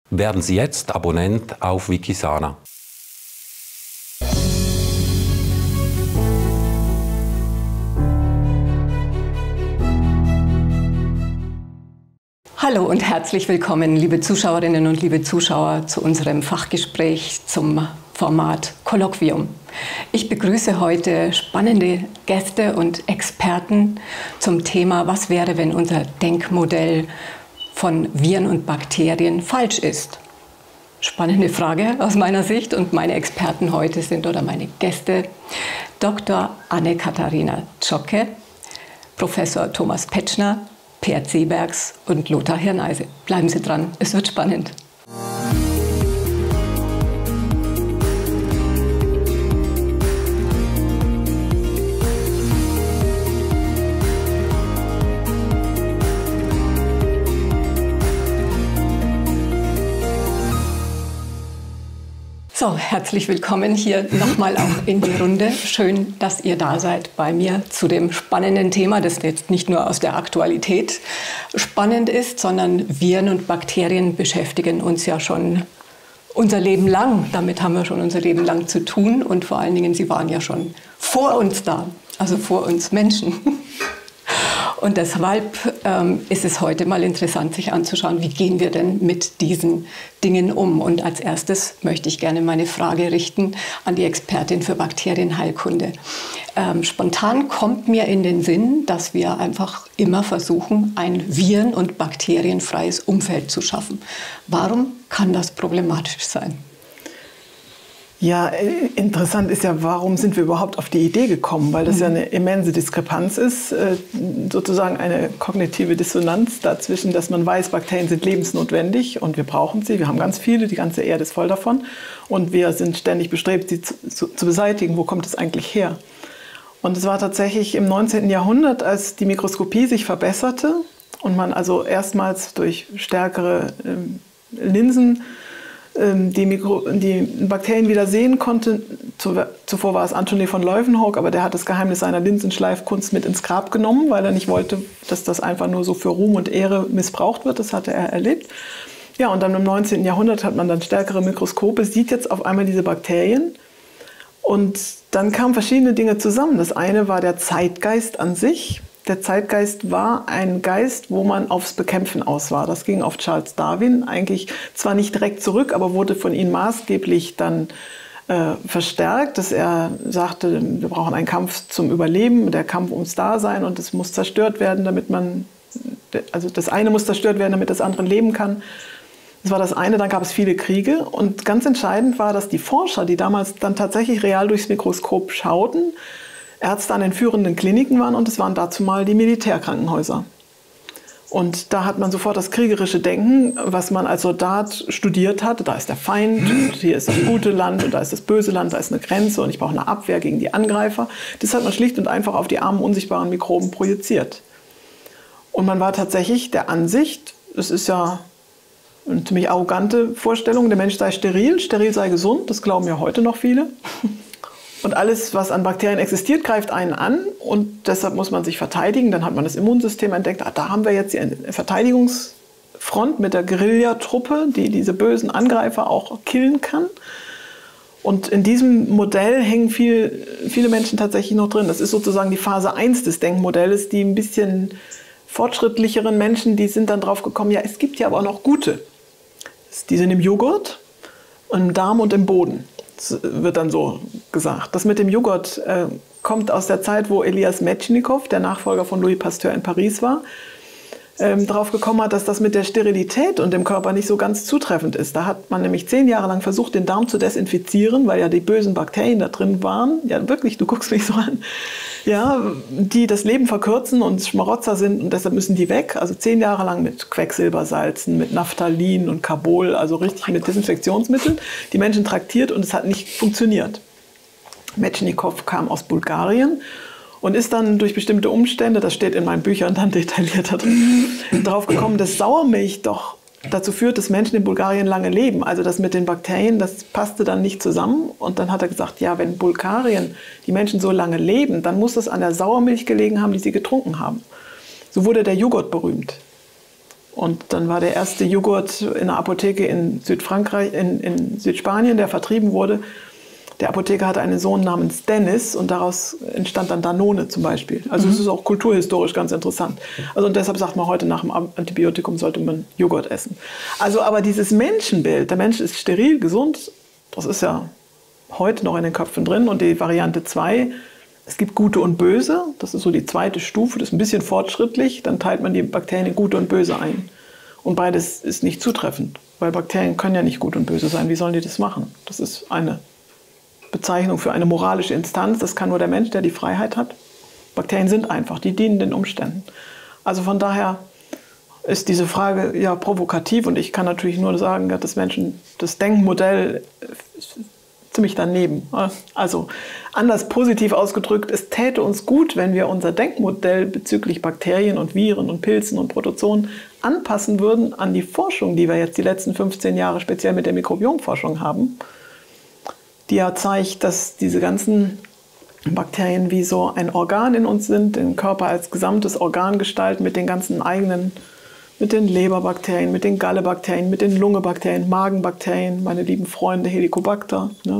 Werden Sie jetzt Abonnent auf Wikisana. Hallo und herzlich willkommen, liebe Zuschauerinnen und liebe Zuschauer, zu unserem Fachgespräch zum Format Kolloquium. Ich begrüße heute spannende Gäste und Experten zum Thema, was wäre, wenn unser Denkmodell von Viren und Bakterien falsch ist. Spannende Frage aus meiner Sicht, und meine Experten heute sind, oder meine Gäste, Dr. Anne-Katharina Zschocke, Professor Thomas Petschner, Peer Zebergs und Lothar Hirneise. Bleiben Sie dran, es wird spannend. So, herzlich willkommen hier nochmal auch in die Runde. Schön, dass ihr da seid bei mir zu dem spannenden Thema, das jetzt nicht nur aus der Aktualität spannend ist, sondern Viren und Bakterien beschäftigen uns ja schon unser Leben lang. Damit haben wir schon unser Leben lang zu tun, und vor allen Dingen, sie waren ja schon vor uns da, also vor uns Menschen. Und deshalb ist es heute mal interessant, sich anzuschauen, wie gehen wir denn mit diesen Dingen um. Und als erstes möchte ich gerne meine Frage richten an die Expertin für Bakterienheilkunde. Spontan kommt mir in den Sinn, dass wir einfach immer versuchen, ein viren- und bakterienfreies Umfeld zu schaffen. Warum kann das problematisch sein? Ja, interessant ist ja, warum sind wir überhaupt auf die Idee gekommen? Weil das ja eine immense Diskrepanz ist, sozusagen eine kognitive Dissonanz dazwischen, dass man weiß, Bakterien sind lebensnotwendig und wir brauchen sie. Wir haben ganz viele, die ganze Erde ist voll davon. Und wir sind ständig bestrebt, sie zu beseitigen. Wo kommt es eigentlich her? Und es war tatsächlich im 19. Jahrhundert, als die Mikroskopie sich verbesserte und man also erstmals durch stärkere Linsen die Bakterien wieder sehen konnte. Zuvor war es Antony von Leeuwenhoek, aber der hat das Geheimnis seiner Linsenschleifkunst mit ins Grab genommen, weil er nicht wollte, dass das einfach nur so für Ruhm und Ehre missbraucht wird. Das hatte er erlebt. Ja, und dann im 19. Jahrhundert hat man dann stärkere Mikroskope, sieht jetzt auf einmal diese Bakterien. Und dann kamen verschiedene Dinge zusammen. Das eine war der Zeitgeist an sich. Der Zeitgeist war ein Geist, wo man aufs Bekämpfen aus war. Das ging auf Charles Darwin eigentlich zwar nicht direkt zurück, aber wurde von ihm maßgeblich dann verstärkt, dass er sagte, wir brauchen einen Kampf zum Überleben, der Kampf ums Dasein, und es muss zerstört werden, damit also das eine muss zerstört werden, damit das andere leben kann. Das war das eine. Dann gab es viele Kriege, und ganz entscheidend war, dass die Forscher, die damals dann tatsächlich real durchs Mikroskop schauten, Ärzte an den führenden Kliniken waren, und es waren dazu mal die Militärkrankenhäuser. Und da hat man sofort das kriegerische Denken, was man als Soldat studiert hat. Da ist der Feind, und hier ist das gute Land, und da ist das böse Land, da ist eine Grenze, und ich brauche eine Abwehr gegen die Angreifer. Das hat man schlicht und einfach auf die armen, unsichtbaren Mikroben projiziert. Und man war tatsächlich der Ansicht, es ist ja eine ziemlich arrogante Vorstellung, der Mensch sei steril sei gesund, das glauben ja heute noch viele. Und alles, was an Bakterien existiert, greift einen an, und deshalb muss man sich verteidigen. Dann hat man das Immunsystem entdeckt. Da haben wir jetzt die Verteidigungsfront mit der Guerillatruppe, die diese bösen Angreifer auch killen kann. Und in diesem Modell hängen viele Menschen tatsächlich noch drin. Das ist sozusagen die Phase 1 des Denkmodells. Die ein bisschen fortschrittlicheren Menschen, die sind dann drauf gekommen, ja, es gibt ja aber auch noch gute. Die sind im Joghurt, im Darm und im Boden. Das wird dann so gesagt. Das mit dem Joghurt kommt aus der Zeit, wo Elias Metchnikow, der Nachfolger von Louis Pasteur in Paris war, drauf gekommen hat, dass das mit der Sterilität und dem Körper nicht so ganz zutreffend ist. Da hat man nämlich 10 Jahre lang versucht, den Darm zu desinfizieren, weil ja die bösen Bakterien da drin waren. Ja, wirklich, du guckst mich so an. Ja, die das Leben verkürzen und Schmarotzer sind, und deshalb müssen die weg. Also 10 Jahre lang mit Quecksilbersalzen, mit Naphthalin und Carbol, also richtig mit Desinfektionsmitteln, die Menschen traktiert, und es hat nicht funktioniert. Metchnikow kam aus Bulgarien und ist dann durch bestimmte Umstände, das steht in meinen Büchern dann detaillierter drin, drauf gekommen, dass Sauermilch doch dazu führt, dass Menschen in Bulgarien lange leben. Also das mit den Bakterien, das passte dann nicht zusammen. Und dann hat er gesagt, ja, wenn in Bulgarien die Menschen so lange leben, dann muss es an der Sauermilch gelegen haben, die sie getrunken haben. So wurde der Joghurt berühmt. Und dann war der erste Joghurt in der Apotheke in Südfrankreich, in Südspanien, der vertrieben wurde. Der Apotheker hatte einen Sohn namens Dennis und daraus entstand dann Danone zum Beispiel. Also es ist auch kulturhistorisch ganz interessant. Also und deshalb sagt man heute, nach dem Antibiotikum sollte man Joghurt essen. Also aber dieses Menschenbild, der Mensch ist steril, gesund, das ist ja heute noch in den Köpfen drin. Und die Variante 2, es gibt Gute und Böse, das ist so die zweite Stufe, das ist ein bisschen fortschrittlich, dann teilt man die Bakterien in Gute und Böse ein. Und beides ist nicht zutreffend, weil Bakterien können ja nicht gut und böse sein. Wie sollen die das machen? Das ist eine Bezeichnung für eine moralische Instanz. Das kann nur der Mensch, der die Freiheit hat. Bakterien sind einfach, die dienen den Umständen. Also von daher ist diese Frage ja provokativ und ich kann natürlich nur sagen, dass Menschen das Denkmodell ziemlich daneben. Also anders positiv ausgedrückt, es täte uns gut, wenn wir unser Denkmodell bezüglich Bakterien und Viren und Pilzen und Protozoen anpassen würden an die Forschung, die wir jetzt die letzten 15 Jahre speziell mit der Mikrobiomforschung haben, die ja zeigt, dass diese ganzen Bakterien wie so ein Organ in uns sind, den Körper als gesamtes Organ gestalten mit den ganzen eigenen, mit den Leberbakterien, mit den Gallebakterien, mit den Lungebakterien, Magenbakterien, meine lieben Freunde Helicobacter. Ne,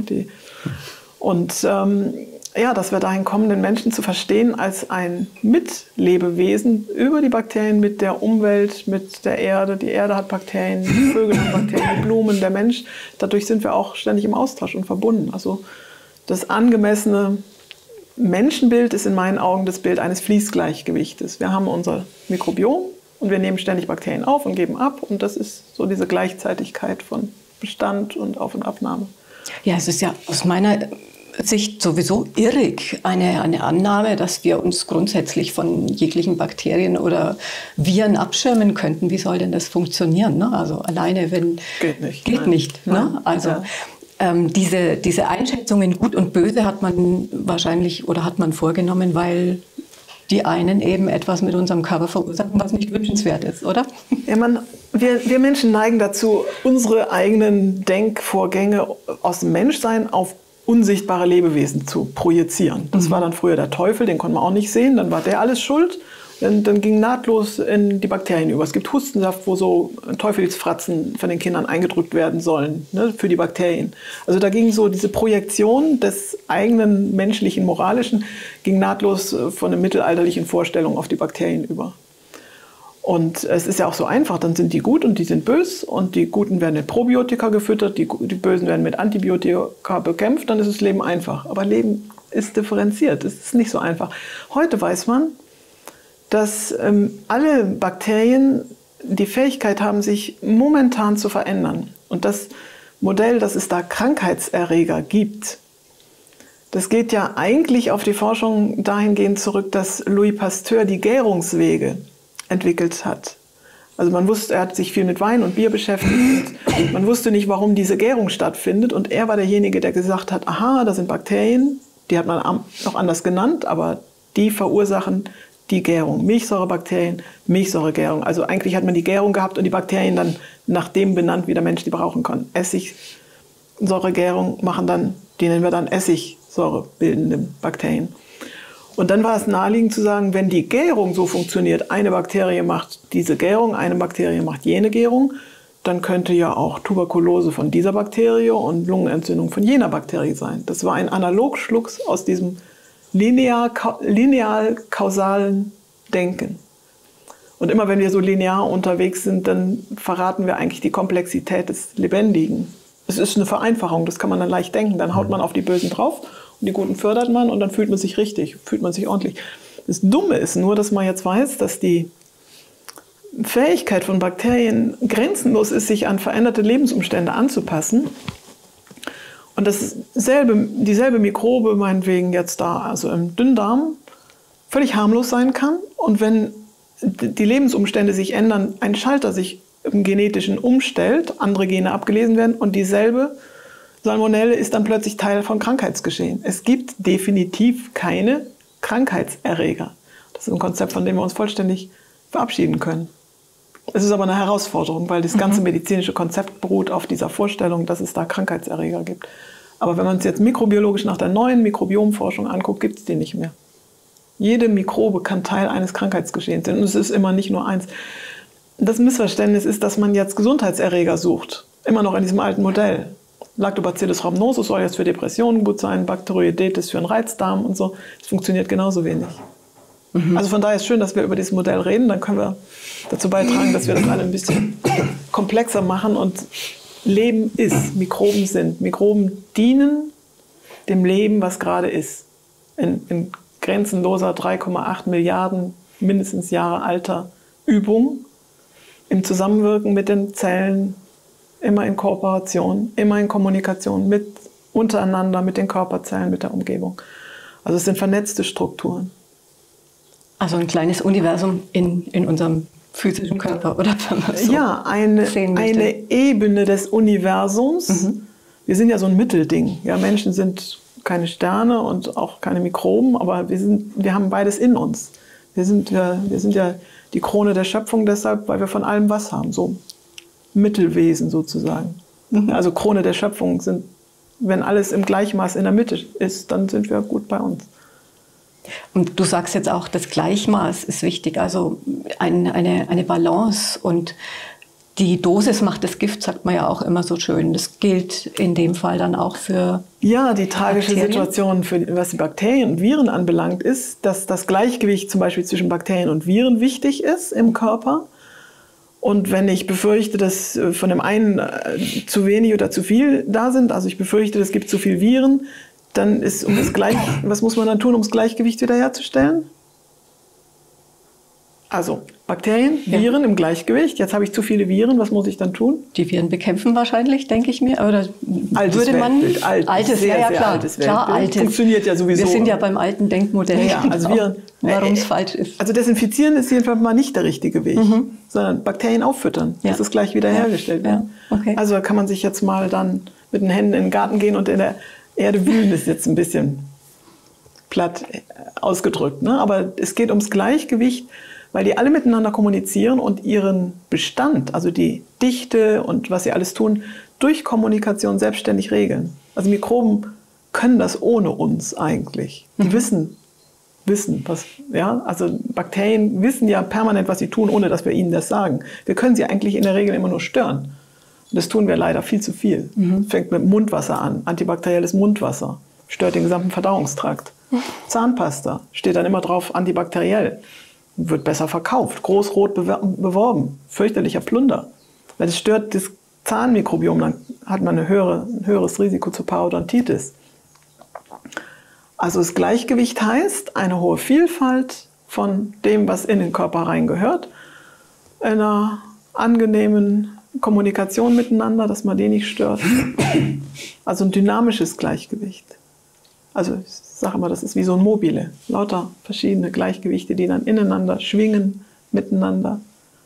und ja, dass wir dahin kommen, den Menschen zu verstehen als ein Mitlebewesen über die Bakterien mit der Umwelt, mit der Erde. Die Erde hat Bakterien, die Vögel haben Bakterien, die Blumen, der Mensch. Dadurch sind wir auch ständig im Austausch und verbunden. Also das angemessene Menschenbild ist in meinen Augen das Bild eines Fließgleichgewichtes. Wir haben unser Mikrobiom und wir nehmen ständig Bakterien auf und geben ab. Und das ist so diese Gleichzeitigkeit von Bestand und Auf- und Abnahme. Ja, es ist ja aus meiner Sicht sowieso irrig, eine Annahme, dass wir uns grundsätzlich von jeglichen Bakterien oder Viren abschirmen könnten. Wie soll denn das funktionieren? Ne? Also alleine, wenn... Geht nicht. Geht nicht. Ne? Also diese Einschätzungen Gut und Böse hat man wahrscheinlich oder hat man vorgenommen, weil die einen eben etwas mit unserem Körper verursachen, was nicht wünschenswert ist, oder? Ja, wir Menschen neigen dazu, unsere eigenen Denkvorgänge aus dem Menschsein auf unsichtbare Lebewesen zu projizieren. Das war dann früher der Teufel, den konnte man auch nicht sehen, dann war der alles schuld. Dann ging nahtlos in die Bakterien über. Es gibt Hustensaft, wo so Teufelsfratzen von den Kindern eingedrückt werden sollen, ne, für die Bakterien. Also da ging so diese Projektion des eigenen menschlichen, moralischen, ging nahtlos von einer mittelalterlichen Vorstellung auf die Bakterien über. Und es ist ja auch so einfach, dann sind die gut und die sind böse und die Guten werden mit Probiotika gefüttert, die Bösen werden mit Antibiotika bekämpft, dann ist das Leben einfach. Aber Leben ist differenziert, es ist nicht so einfach. Heute weiß man, dass alle Bakterien die Fähigkeit haben, sich momentan zu verändern. Und das Modell, dass es da Krankheitserreger gibt, das geht ja eigentlich auf die Forschung dahingehend zurück, dass Louis Pasteur die Gärungswege entwickelt hat. Also man wusste, er hat sich viel mit Wein und Bier beschäftigt. Und man wusste nicht, warum diese Gärung stattfindet. Und er war derjenige, der gesagt hat, aha, da sind Bakterien, die hat man noch anders genannt, aber die verursachen die Gärung. Milchsäurebakterien, Milchsäuregärung. Also eigentlich hat man die Gärung gehabt und die Bakterien dann nach dem benannt, wie der Mensch die brauchen kann. Essigsäuregärung machen dann, die nennen wir dann Essigsäurebildende Bakterien. Und dann war es naheliegend zu sagen, wenn die Gärung so funktioniert, eine Bakterie macht diese Gärung, eine Bakterie macht jene Gärung, dann könnte ja auch Tuberkulose von dieser Bakterie und Lungenentzündung von jener Bakterie sein. Das war ein Analogschluss aus diesem lineal-kausalen Denken. Und immer wenn wir so linear unterwegs sind, dann verraten wir eigentlich die Komplexität des Lebendigen. Es ist eine Vereinfachung, das kann man dann leicht denken. Dann haut man auf die Bösen drauf und die Guten fördert man und dann fühlt man sich richtig, fühlt man sich ordentlich. Das Dumme ist nur, dass man jetzt weiß, dass die Fähigkeit von Bakterien grenzenlos ist, sich an veränderte Lebensumstände anzupassen. Und dass dieselbe Mikrobe, meinetwegen jetzt da, also im Dünndarm, völlig harmlos sein kann. Und wenn die Lebensumstände sich ändern, ein Schalter sich im Genetischen umstellt, andere Gene abgelesen werden und dieselbe Salmonelle ist dann plötzlich Teil von Krankheitsgeschehen. Es gibt definitiv keine Krankheitserreger. Das ist ein Konzept, von dem wir uns vollständig verabschieden können. Es ist aber eine Herausforderung, weil das ganze medizinische Konzept beruht auf dieser Vorstellung, dass es da Krankheitserreger gibt. Aber wenn man es jetzt mikrobiologisch nach der neuen Mikrobiomforschung anguckt, gibt es die nicht mehr. Jede Mikrobe kann Teil eines Krankheitsgeschehens sein und es ist immer nicht nur eins. das Missverständnis ist, dass man jetzt Gesundheitserreger sucht. Immer noch in diesem alten Modell. Lactobacillus rhamnosus soll jetzt für Depressionen gut sein, Bakteroidetes für einen Reizdarm und so. Das funktioniert genauso wenig. Also von daher ist es schön, dass wir über dieses Modell reden. Dann können wir dazu beitragen, dass wir das alle ein bisschen komplexer machen. Und Leben ist, Mikroben sind. Mikroben dienen dem Leben, was gerade ist. In grenzenloser 3,8 Milliarden mindestens Jahre alter Übung, im Zusammenwirken mit den Zellen, immer in Kooperation, immer in Kommunikation untereinander, mit den Körperzellen, mit der Umgebung. Also es sind vernetzte Strukturen. Also ein kleines Universum in unserem physischen Körper, oder? So ja, eine Ebene des Universums. Wir sind ja so ein Mittelding. Ja, Menschen sind keine Sterne und auch keine Mikroben, aber wir haben beides in uns. Wir sind ja die Krone der Schöpfung deshalb, weil wir von allem was haben, so Mittelwesen sozusagen. Also Krone der Schöpfung sind, wenn alles im Gleichmaß in der Mitte ist, dann sind wir gut bei uns. Und du sagst jetzt auch, das Gleichmaß ist wichtig, also eine Balance, und die Dosis macht das Gift, sagt man ja auch immer so schön. Das gilt in dem Fall dann auch für ja, die tragische Situation, was die Bakterien und Viren anbelangt, ist, dass das Gleichgewicht zum Beispiel zwischen Bakterien und Viren wichtig ist im Körper. Und wenn ich befürchte, dass von dem einen zu wenig oder zu viel da sind, also ich befürchte, es gibt zu viel Viren, dann ist was muss man dann tun, um das Gleichgewicht wiederherzustellen? Also Bakterien, Viren im Gleichgewicht. Jetzt habe ich zu viele Viren, was muss ich dann tun? Die Viren bekämpfen wahrscheinlich, denke ich mir. Oder altes Weltbild. Altes, sehr, ja, sehr klar. Altes Weltbild. Klar, altes. Funktioniert ja sowieso. Wir sind ja beim alten Denkmodell. Ja, also warum es falsch ist. Also desinfizieren ist jedenfalls mal nicht der richtige Weg, sondern Bakterien auffüttern, dass es gleich wiederhergestellt wird. Okay. Also da kann man sich jetzt mal dann mit den Händen in den Garten gehen und in der Erde wühlen, ist jetzt ein bisschen platt ausgedrückt. Ne? Aber es geht ums Gleichgewicht, weil die alle miteinander kommunizieren und ihren Bestand, also die Dichte und was sie alles tun, durch Kommunikation selbstständig regeln. Also Mikroben können das ohne uns eigentlich. Die wissen was, ja, also Bakterien wissen ja permanent, was sie tun, ohne dass wir ihnen das sagen. Wir können sie eigentlich in der Regel immer nur stören. Und das tun wir leider viel zu viel. Fängt mit Mundwasser an, antibakterielles Mundwasser, stört den gesamten Verdauungstrakt. Zahnpasta steht dann immer drauf, antibakteriell. Wird besser verkauft, groß-rot beworben, fürchterlicher Plunder. Weil es stört das Zahnmikrobiom, dann hat man ein höheres Risiko zur Parodontitis. Also das Gleichgewicht heißt eine hohe Vielfalt von dem, was in den Körper reingehört, einer angenehmen Kommunikation miteinander, dass man den nicht stört. Also ein dynamisches Gleichgewicht. Also ich sage immer, das ist wie so ein Mobile. Lauter verschiedene Gleichgewichte, die dann ineinander schwingen, miteinander.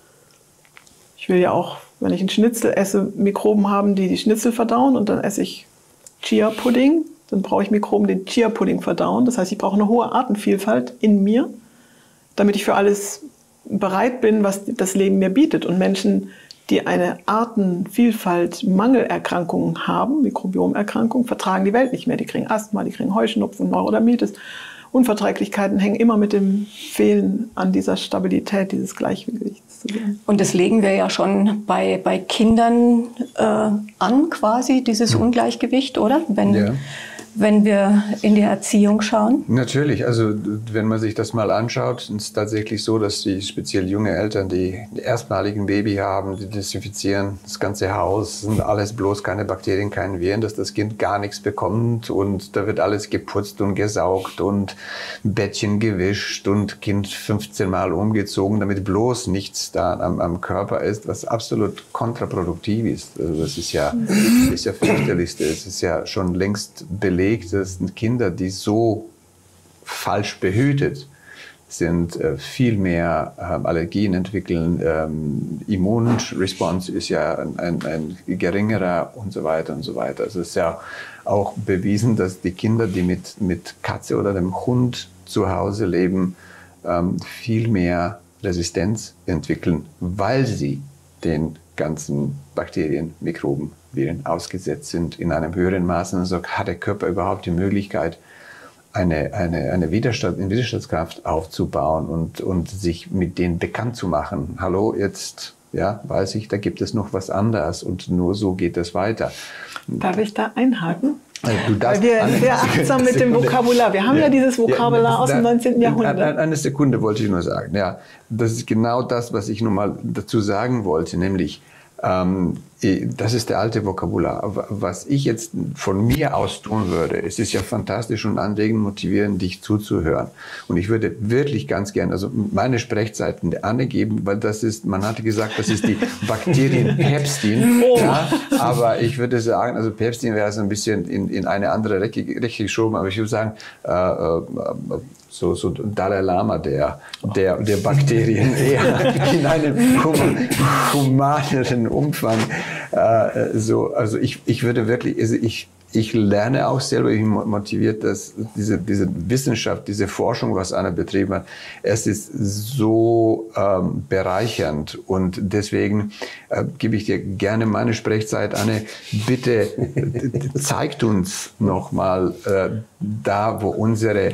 Ich will ja auch, wenn ich einen Schnitzel esse, Mikroben haben, die Schnitzel verdauen, und dann esse ich Chia-Pudding. Dann brauche ich Mikroben, die Chia-Pudding verdauen. Das heißt, ich brauche eine hohe Artenvielfalt in mir, damit ich für alles bereit bin, was das Leben mir bietet. Und Menschen, die eine Artenvielfalt Mangelerkrankungen haben, Mikrobiomerkrankungen, vertragen die Welt nicht mehr. Die kriegen Asthma, die kriegen Heuschnupfen, Neurodermitis. Unverträglichkeiten hängen immer mit dem Fehlen an dieser Stabilität, dieses Gleichgewichts zusammen. Und das legen wir ja schon bei Kindern an, quasi, dieses Ungleichgewicht, oder? Wenn wir in die Erziehung schauen? Natürlich, also wenn man sich das mal anschaut, ist es tatsächlich so, dass die speziell junge Eltern, die erstmalig ein Baby haben, die desinfizieren das ganze Haus, sind alles bloß keine Bakterien, kein Viren, dass das Kind gar nichts bekommt, und da wird alles geputzt und gesaugt und Bettchen gewischt und Kind 15 Mal umgezogen, damit bloß nichts da am Körper ist, was absolut kontraproduktiv ist. Also das ist ja fürchterlichste. Es ist ja schon längst belegt, dass Kinder, die so falsch behütet sind, viel mehr Allergien entwickeln. Immunresponse ist ja ein geringerer und so weiter und so weiter. Also es ist ja auch bewiesen, dass die Kinder, die mit Katze oder dem Hund zu Hause leben, viel mehr Resistenz entwickeln, weil sie den ganzen Bakterien, Mikroben, Viren ausgesetzt sind in einem höheren Maß. Also hat der Körper überhaupt die Möglichkeit, eine Widerstandskraft aufzubauen und sich mit denen bekannt zu machen. Hallo, jetzt ja, weiß ich, da gibt es noch was anderes und nur so geht es weiter. Darf ich da einhaken? Du darfst, weil wir sehr achtsam mit dem Vokabular, wir haben ja dieses Vokabular aus dem 19. Jahrhundert. Eine Sekunde wollte ich nur sagen. Ja, das ist genau das, was ich nun mal dazu sagen wollte, nämlich das ist der alte Vokabular. Was ich jetzt von mir aus tun würde, es ist ja fantastisch und anregend, motivierend, dich zuzuhören. Und ich würde wirklich ganz gern, also meine Sprechzeiten der Anne geben, weil das ist, man hatte gesagt, das ist die Bakterien Pepsin. Ja, aber ich würde sagen, also Pepsin wäre so ein bisschen in eine andere Recke geschoben, aber ich würde sagen, so Dalai Lama der Bakterien eher in einem humaneren Umfang. Also ich würde wirklich, also ich lerne auch selber, ich bin motiviert, dass diese Wissenschaft, diese Forschung, was Anna betrieben hat, es ist so bereichernd und deswegen gebe ich dir gerne meine Sprechzeit, Anne. Bitte zeigt uns nochmal da, wo unsere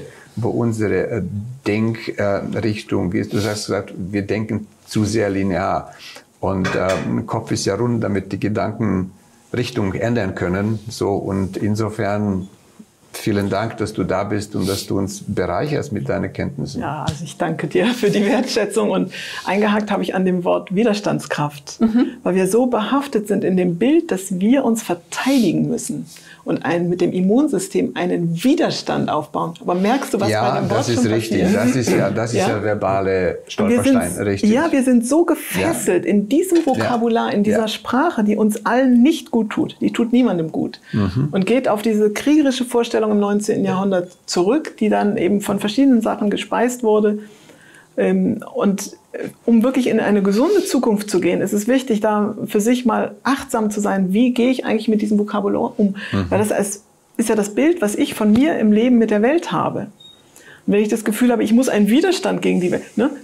Denkrichtung ist. Du hast gesagt, wir denken zu sehr linear. Und der Kopf ist ja rund, damit die Gedanken Richtung ändern können. So, und insofern vielen Dank, dass du da bist und dass du uns bereicherst mit deinen Kenntnissen. Ja, also ich danke dir für die Wertschätzung und eingehakt habe ich an dem Wort Widerstandskraft, weil wir so behaftet sind in dem Bild, dass wir uns verteidigen müssen und mit dem Immunsystem einen Widerstand aufbauen. Aber merkst du, was bei dem Wort schon passiert? Ja, das ist ja verbale Stolperstein, richtig. Ja, wir sind so gefesselt in diesem Vokabular, in dieser Sprache, die uns allen nicht gut tut. Die tut niemandem gut. Und geht auf diese kriegerische Vorstellung im 19. Jahrhundert zurück, die dann eben von verschiedenen Sachen gespeist wurde. Und um wirklich in eine gesunde Zukunft zu gehen, ist es wichtig, da für sich mal achtsam zu sein, wie gehe ich eigentlich mit diesem Vokabular um? Weil das ist ja das Bild, was ich von mir im Leben mit der Welt habe. Und wenn ich das Gefühl habe, ich muss einen Widerstand gegen die Welt,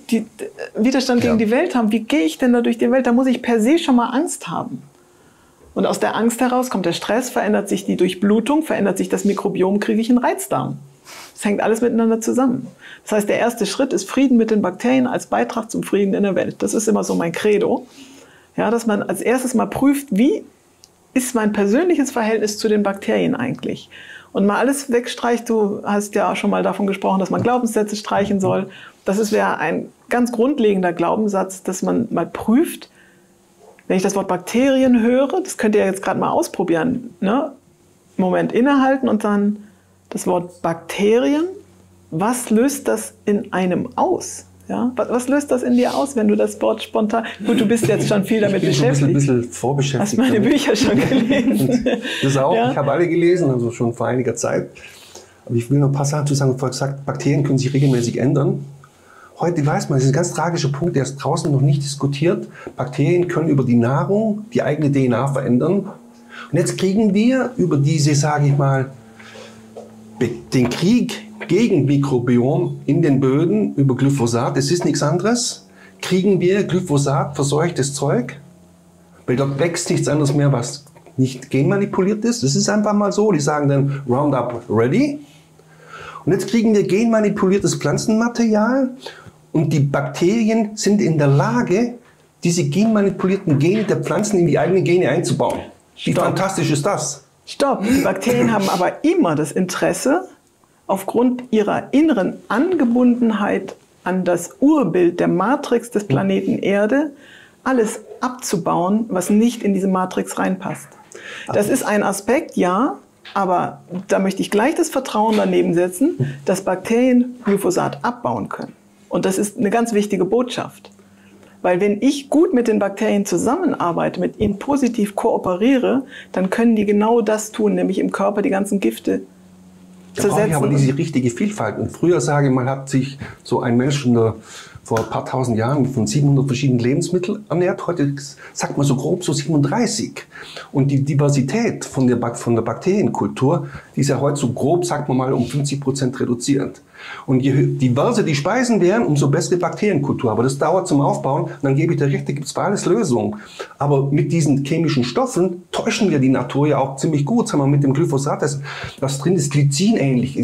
gegen die Welt haben, wie gehe ich denn da durch die Welt? Da muss ich per se schon mal Angst haben. Und aus der Angst heraus kommt der Stress, verändert sich die Durchblutung, verändert sich das Mikrobiom, kriege ich einen Reizdarm. Das hängt alles miteinander zusammen. Das heißt, der erste Schritt ist Frieden mit den Bakterien als Beitrag zum Frieden in der Welt. Das ist immer so mein Credo. Ja, dass man als erstes mal prüft, wie ist mein persönliches Verhältnis zu den Bakterien eigentlich? Und mal alles wegstreicht. Du hast ja auch schon mal davon gesprochen, dass man Glaubenssätze streichen soll. Das wäre ein ganz grundlegender Glaubenssatz, dass man mal prüft, wenn ich das Wort Bakterien höre, das könnt ihr jetzt gerade mal ausprobieren, ne? Moment innehalten und dann das Wort Bakterien, was löst das in einem aus? Ja? Was löst das in dir aus, wenn du das Wort spontan... Gut, du bist jetzt schon viel damit beschäftigt. Ich bin schon ein bisschen vorbeschäftigt. Hast meine Bücher schon gelesen? Das auch, ja? Ich habe alle gelesen, also schon vor einiger Zeit. Aber ich will noch ein paar Sachen zu sagen. Du hast gesagt, Bakterien können sich regelmäßig ändern. Heute weiß man, das ist ein ganz tragischer Punkt, der ist draußen noch nicht diskutiert. Bakterien können über die Nahrung die eigene DNA verändern. Und jetzt kriegen wir über diese, sage ich mal, den Krieg gegen Mikrobiom in den Böden über Glyphosat, es ist nichts anderes, kriegen wir Glyphosat verseuchtes Zeug, weil dort wächst nichts anderes mehr, was nicht genmanipuliert ist. Das ist einfach mal so, die sagen dann Roundup ready. Und jetzt kriegen wir genmanipuliertes Pflanzenmaterial und die Bakterien sind in der Lage, diese genmanipulierten Gene der Pflanzen in die eigenen Gene einzubauen. Wie fantastisch ist das? Stopp! Die Bakterien haben aber immer das Interesse, aufgrund ihrer inneren Angebundenheit an das Urbild der Matrix des Planeten Erde, alles abzubauen, was nicht in diese Matrix reinpasst. Das ist ein Aspekt, ja, aber da möchte ich gleich das Vertrauen daneben setzen, dass Bakterien Glyphosat abbauen können. Und das ist eine ganz wichtige Botschaft. Weil wenn ich gut mit den Bakterien zusammenarbeite, mit ihnen positiv kooperiere, dann können die genau das tun, nämlich im Körper die ganzen Gifte zersetzen. Da brauche ich aber diese richtige Vielfalt. Und früher, sage ich mal, hat sich so ein Mensch vor ein paar tausend Jahren von 700 verschiedenen Lebensmitteln ernährt. Heute sagt man so grob so 37. Und die Diversität von der Bakterienkultur, die ist ja heute so grob, sagt man mal, um 50% reduziert. Und je diverser die Speisen wären, umso bessere Bakterienkultur. Aber das dauert zum Aufbauen. Und dann gebe ich dir recht, da gibt es für alles Lösungen. Aber mit diesen chemischen Stoffen täuschen wir die Natur ja auch ziemlich gut. Sagen wir mit dem Glyphosat, das drin ist, Glycin ähnlich ist.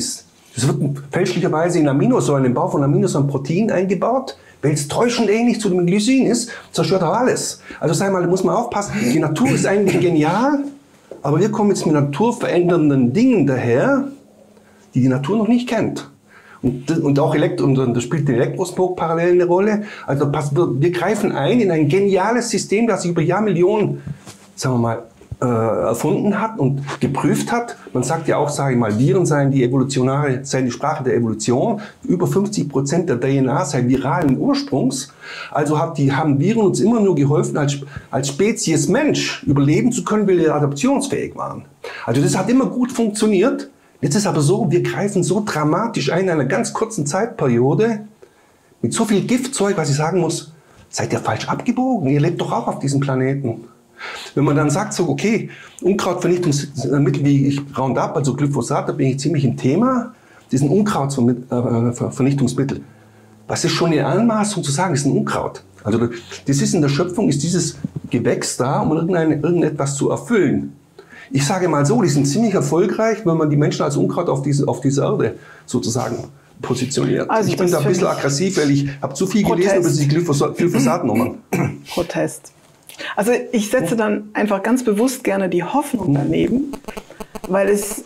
Das wird fälschlicherweise in Aminosäuren, im Bau von Aminosäuren Protein eingebaut, weil es täuschend ähnlich zu dem Glycin ist, zerstört auch alles. Also sag mal, da muss man aufpassen, die Natur ist eigentlich genial, aber wir kommen jetzt mit naturverändernden Dingen daher, die die Natur noch nicht kennt. Und auch da spielt der Elektrosmog parallel eine Rolle. Also wir greifen ein in ein geniales System, das sich über Jahrmillionen, sagen wir mal, erfunden hat und geprüft hat. Man sagt ja auch, sage ich mal, Viren seien die Sprache der Evolution. Über 50% der DNA seien viralen Ursprungs. Also haben Viren uns immer nur geholfen, als Spezies Mensch überleben zu können, weil wir adaptionsfähig waren. Also das hat immer gut funktioniert. Jetzt ist aber so, wir greifen so dramatisch ein in einer ganz kurzen Zeitperiode mit so viel Giftzeug, was ich sagen muss, seid ihr falsch abgebogen? Ihr lebt doch auch auf diesem Planeten. Wenn man dann sagt, so okay, Unkrautvernichtungsmittel wie Roundup, also Glyphosat, da bin ich ziemlich im Thema, diesen Unkrautvernichtungsmittel. Was ist schon in Anmaßung zu sagen, ist ein Unkraut? Also das ist in der Schöpfung, ist dieses Gewächs da, um irgendetwas zu erfüllen. Ich sage mal so, die sind ziemlich erfolgreich, wenn man die Menschen als Unkraut auf dieser Erde sozusagen positioniert. Also ich bin da ein bisschen aggressiv, weil ich habe zu viel gelesen über diese Glyphosat-Nummern. Protest. Also ich setze dann einfach ganz bewusst gerne die Hoffnung daneben, weil es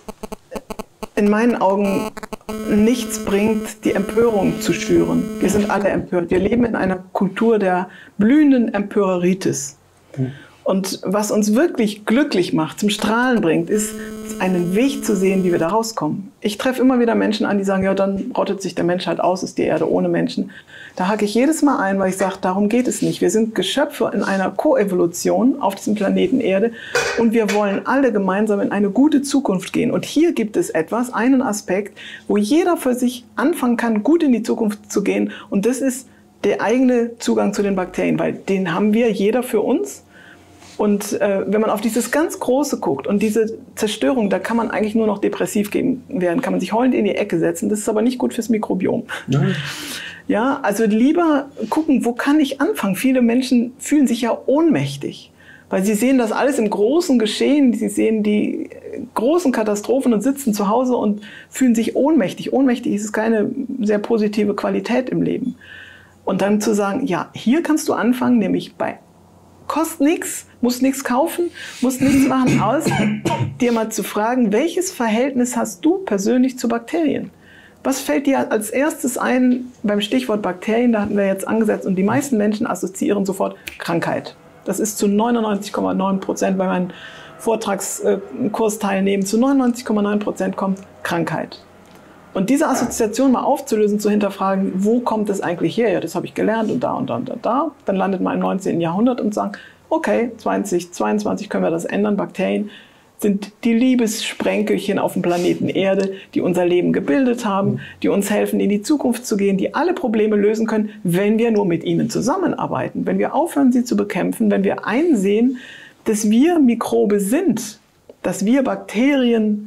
in meinen Augen nichts bringt, die Empörung zu schüren. Wir sind alle empört. Wir leben in einer Kultur der blühenden Empöreritis. Und was uns wirklich glücklich macht, zum Strahlen bringt, ist einen Weg zu sehen, wie wir da rauskommen. Ich treffe immer wieder Menschen an, die sagen, ja, dann rottet sich der Mensch halt aus, ist die Erde ohne Menschen. Da hake ich jedes Mal ein, weil ich sage, darum geht es nicht. Wir sind Geschöpfe in einer Koevolution auf diesem Planeten Erde und wir wollen alle gemeinsam in eine gute Zukunft gehen. Und hier gibt es einen Aspekt, wo jeder für sich anfangen kann, gut in die Zukunft zu gehen. Und das ist der eigene Zugang zu den Bakterien, weil den haben wir jeder für uns. Und wenn man auf dieses ganz Große guckt und diese Zerstörung, da kann man eigentlich nur noch depressiv werden, kann man sich heulend in die Ecke setzen. Das ist aber nicht gut fürs Mikrobiom. Nein. Ja, also lieber gucken, wo kann ich anfangen? Viele Menschen fühlen sich ja ohnmächtig, weil sie sehen das alles im großen Geschehen, sie sehen die großen Katastrophen und sitzen zu Hause und fühlen sich ohnmächtig. Ohnmächtig ist keine sehr positive Qualität im Leben. Und dann zu sagen, ja, hier kannst du anfangen, nämlich bei kostet nichts, musst nichts kaufen, musst nichts machen, aus dir mal zu fragen, welches Verhältnis hast du persönlich zu Bakterien? Was fällt dir als erstes ein beim Stichwort Bakterien? Da hatten wir jetzt angesetzt und die meisten Menschen assoziieren sofort Krankheit. Das ist zu 99,9% bei meinen Vortragskursteilnehmen, zu 99,9% kommt Krankheit. Und diese Assoziation mal aufzulösen, zu hinterfragen, wo kommt es eigentlich her? Ja, das habe ich gelernt und da und da und da. Dann landet man im 19. Jahrhundert und sagt, okay, 2022 können wir das ändern. Bakterien sind die Liebessprenkelchen auf dem Planeten Erde, die unser Leben gebildet haben, die uns helfen, in die Zukunft zu gehen, die alle Probleme lösen können, wenn wir nur mit ihnen zusammenarbeiten. Wenn wir aufhören, sie zu bekämpfen, wenn wir einsehen, dass wir Mikrobe sind, dass wir Bakterien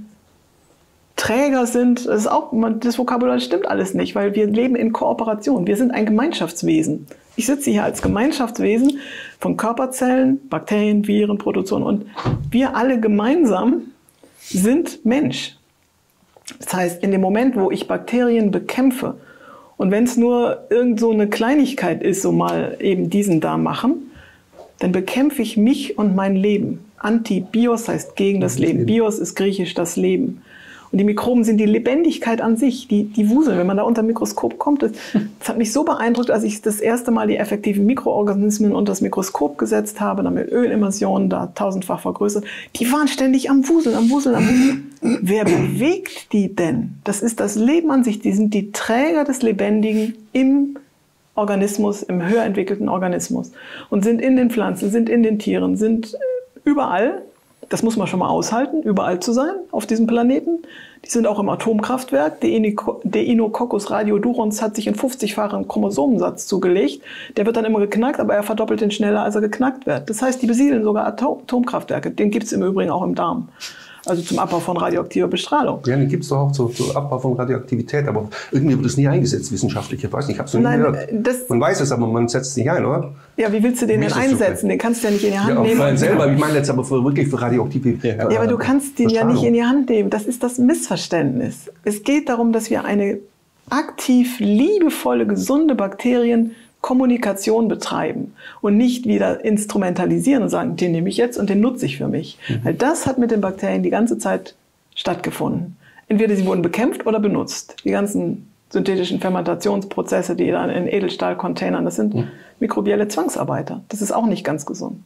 Träger sind, das Vokabular stimmt alles nicht, weil wir leben in Kooperation. Wir sind ein Gemeinschaftswesen. Ich sitze hier als Gemeinschaftswesen von Körperzellen, Bakterien, Viren, Protozoen und wir alle gemeinsam sind Mensch. Das heißt, in dem Moment, wo ich Bakterien bekämpfe und wenn es nur irgend so eine Kleinigkeit ist, so mal eben diesen da machen, dann bekämpfe ich mich und mein Leben. Anti-Bios heißt gegen das Leben. Bios ist griechisch das Leben. Und die Mikroben sind die Lebendigkeit an sich, die wuseln. Wenn man da unter dem Mikroskop kommt, das hat mich so beeindruckt, als ich das erste Mal die effektiven Mikroorganismen unter das Mikroskop gesetzt habe, dann mit Ölimmersionen da tausendfach vergrößert. Die waren ständig am Wuseln, am Wuseln, am Wuseln. Wer bewegt die denn? Das ist das Leben an sich. Die sind die Träger des Lebendigen im Organismus, im höher entwickelten Organismus. Und sind in den Pflanzen, sind in den Tieren, sind überall. Das muss man schon mal aushalten, überall zu sein auf diesem Planeten. Die sind auch im Atomkraftwerk. Deinococcus radiodurans hat sich einen 50-fachen Chromosomensatz zugelegt. Der wird dann immer geknackt, aber er verdoppelt den schneller, als er geknackt wird. Das heißt, die besiedeln sogar Atomkraftwerke. Den gibt es im Übrigen auch im Darm. Also zum Abbau von radioaktiver Bestrahlung. Ja, den gibt es doch auch zum Abbau von Radioaktivität. Aber irgendwie wird es nie eingesetzt, wissenschaftlich. Ich weiß nicht, ich habe es noch nie gehört. Man weiß es, aber man setzt es nicht ein, oder? Ja, wie willst du den denn einsetzen? Den kannst du ja nicht in die Hand nehmen. Auch selber, ich meine jetzt aber wirklich für radioaktive... Ja, aber du kannst den ja nicht in die Hand nehmen. Das ist das Missverständnis. Es geht darum, dass wir eine aktiv, liebevolle, gesunde Bakterienkommunikation betreiben und nicht wieder instrumentalisieren und sagen, den nehme ich jetzt und den nutze ich für mich. Weil das hat mit den Bakterien die ganze Zeit stattgefunden. Entweder sie wurden bekämpft oder benutzt. Die ganzen synthetischen Fermentationsprozesse, die dann in Edelstahlcontainern, das sind mikrobielle Zwangsarbeiter. Das ist auch nicht ganz gesund.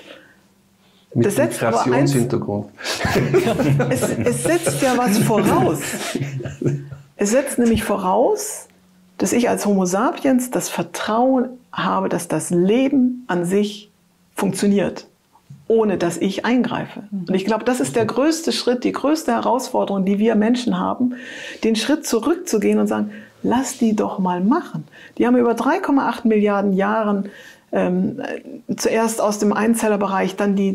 Mit das setzt aber Migrationshintergrund. es setzt ja was voraus. Es setzt nämlich voraus, dass ich als Homo sapiens das Vertrauen habe, dass das Leben an sich funktioniert, ohne dass ich eingreife. Und ich glaube, das ist der größte Schritt, die größte Herausforderung, die wir Menschen haben, den Schritt zurückzugehen und sagen, lass die doch mal machen. Die haben über 3,8 Milliarden Jahren zuerst aus dem Einzellerbereich, dann die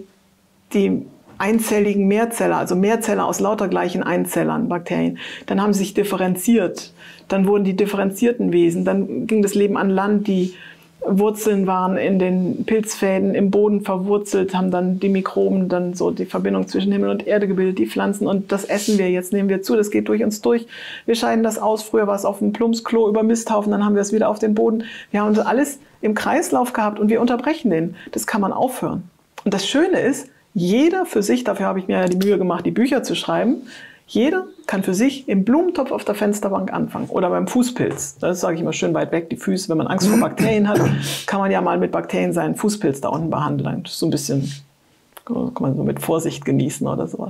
einzelligen Mehrzeller, also Mehrzeller aus lauter gleichen Einzellern, Bakterien. Dann haben sie sich differenziert. Dann wurden die differenzierten Wesen. Dann ging das Leben an Land, die Wurzeln waren in den Pilzfäden im Boden verwurzelt, haben dann die Mikroben, dann so die Verbindung zwischen Himmel und Erde gebildet, die Pflanzen, und das essen wir, jetzt nehmen wir zu, das geht durch uns durch. Wir scheiden das aus, früher war es auf dem Plumpsklo über Misthaufen, dann haben wir es wieder auf den Boden. Wir haben das alles im Kreislauf gehabt und wir unterbrechen den. Das kann man aufhören. Und das Schöne ist, jeder für sich, dafür habe ich mir ja die Mühe gemacht, die Bücher zu schreiben, jeder kann für sich im Blumentopf auf der Fensterbank anfangen oder beim Fußpilz. Das sage ich immer schön weit weg, die Füße. Wenn man Angst vor Bakterien hat, kann man ja mal mit Bakterien seinen Fußpilz da unten behandeln. Das ist so ein bisschen, kann man so mit Vorsicht genießen oder sowas.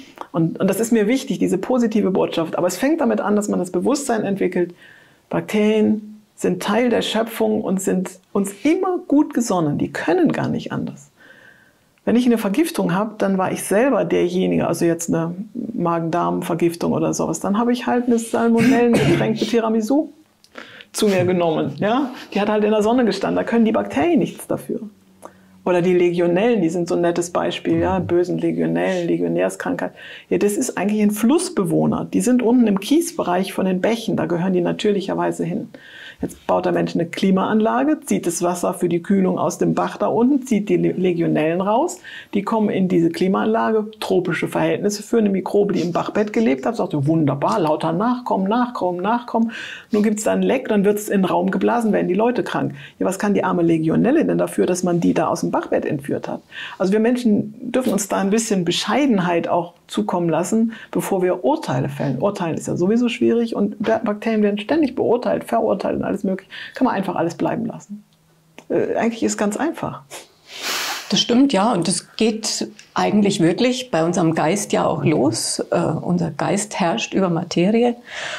Und das ist mir wichtig, diese positive Botschaft. Aber es fängt damit an, dass man das Bewusstsein entwickelt, Bakterien sind Teil der Schöpfung und sind uns immer gut gesonnen. Die können gar nicht anders. Wenn ich eine Vergiftung habe, dann war ich selber derjenige, also jetzt eine Magen-Darm-Vergiftung oder sowas, dann habe ich halt eine salmonellengetränkte Tiramisu zu mir genommen. Ja? Die hat halt in der Sonne gestanden, da können die Bakterien nichts dafür. Oder die Legionellen, die sind so ein nettes Beispiel, ja? Bösen Legionellen, Legionärskrankheit. Ja, das ist eigentlich ein Flussbewohner. Die sind unten im Kiesbereich von den Bächen, da gehören die natürlicherweise hin. Jetzt baut der Mensch eine Klimaanlage, zieht das Wasser für die Kühlung aus dem Bach da unten, zieht die Legionellen raus. Die kommen in diese Klimaanlage, tropische Verhältnisse für eine Mikrobe, die im Bachbett gelebt hat. Sagt, wunderbar, lauter Nachkommen, Nachkommen, Nachkommen. Nun gibt es da ein Leck, dann wird es in den Raum geblasen, werden die Leute krank. Ja, was kann die arme Legionelle denn dafür, dass man die da aus dem Bachbett entführt hat? Also wir Menschen dürfen uns da ein bisschen Bescheidenheit auch zukommen lassen, bevor wir Urteile fällen. Urteilen ist ja sowieso schwierig und Bakterien werden ständig beurteilt, verurteilt und alles mögliche. Kann man einfach alles bleiben lassen. Eigentlich ist es ganz einfach. Das stimmt, ja. Und das geht eigentlich wirklich bei unserem Geist ja auch los. Unser Geist herrscht über Materie.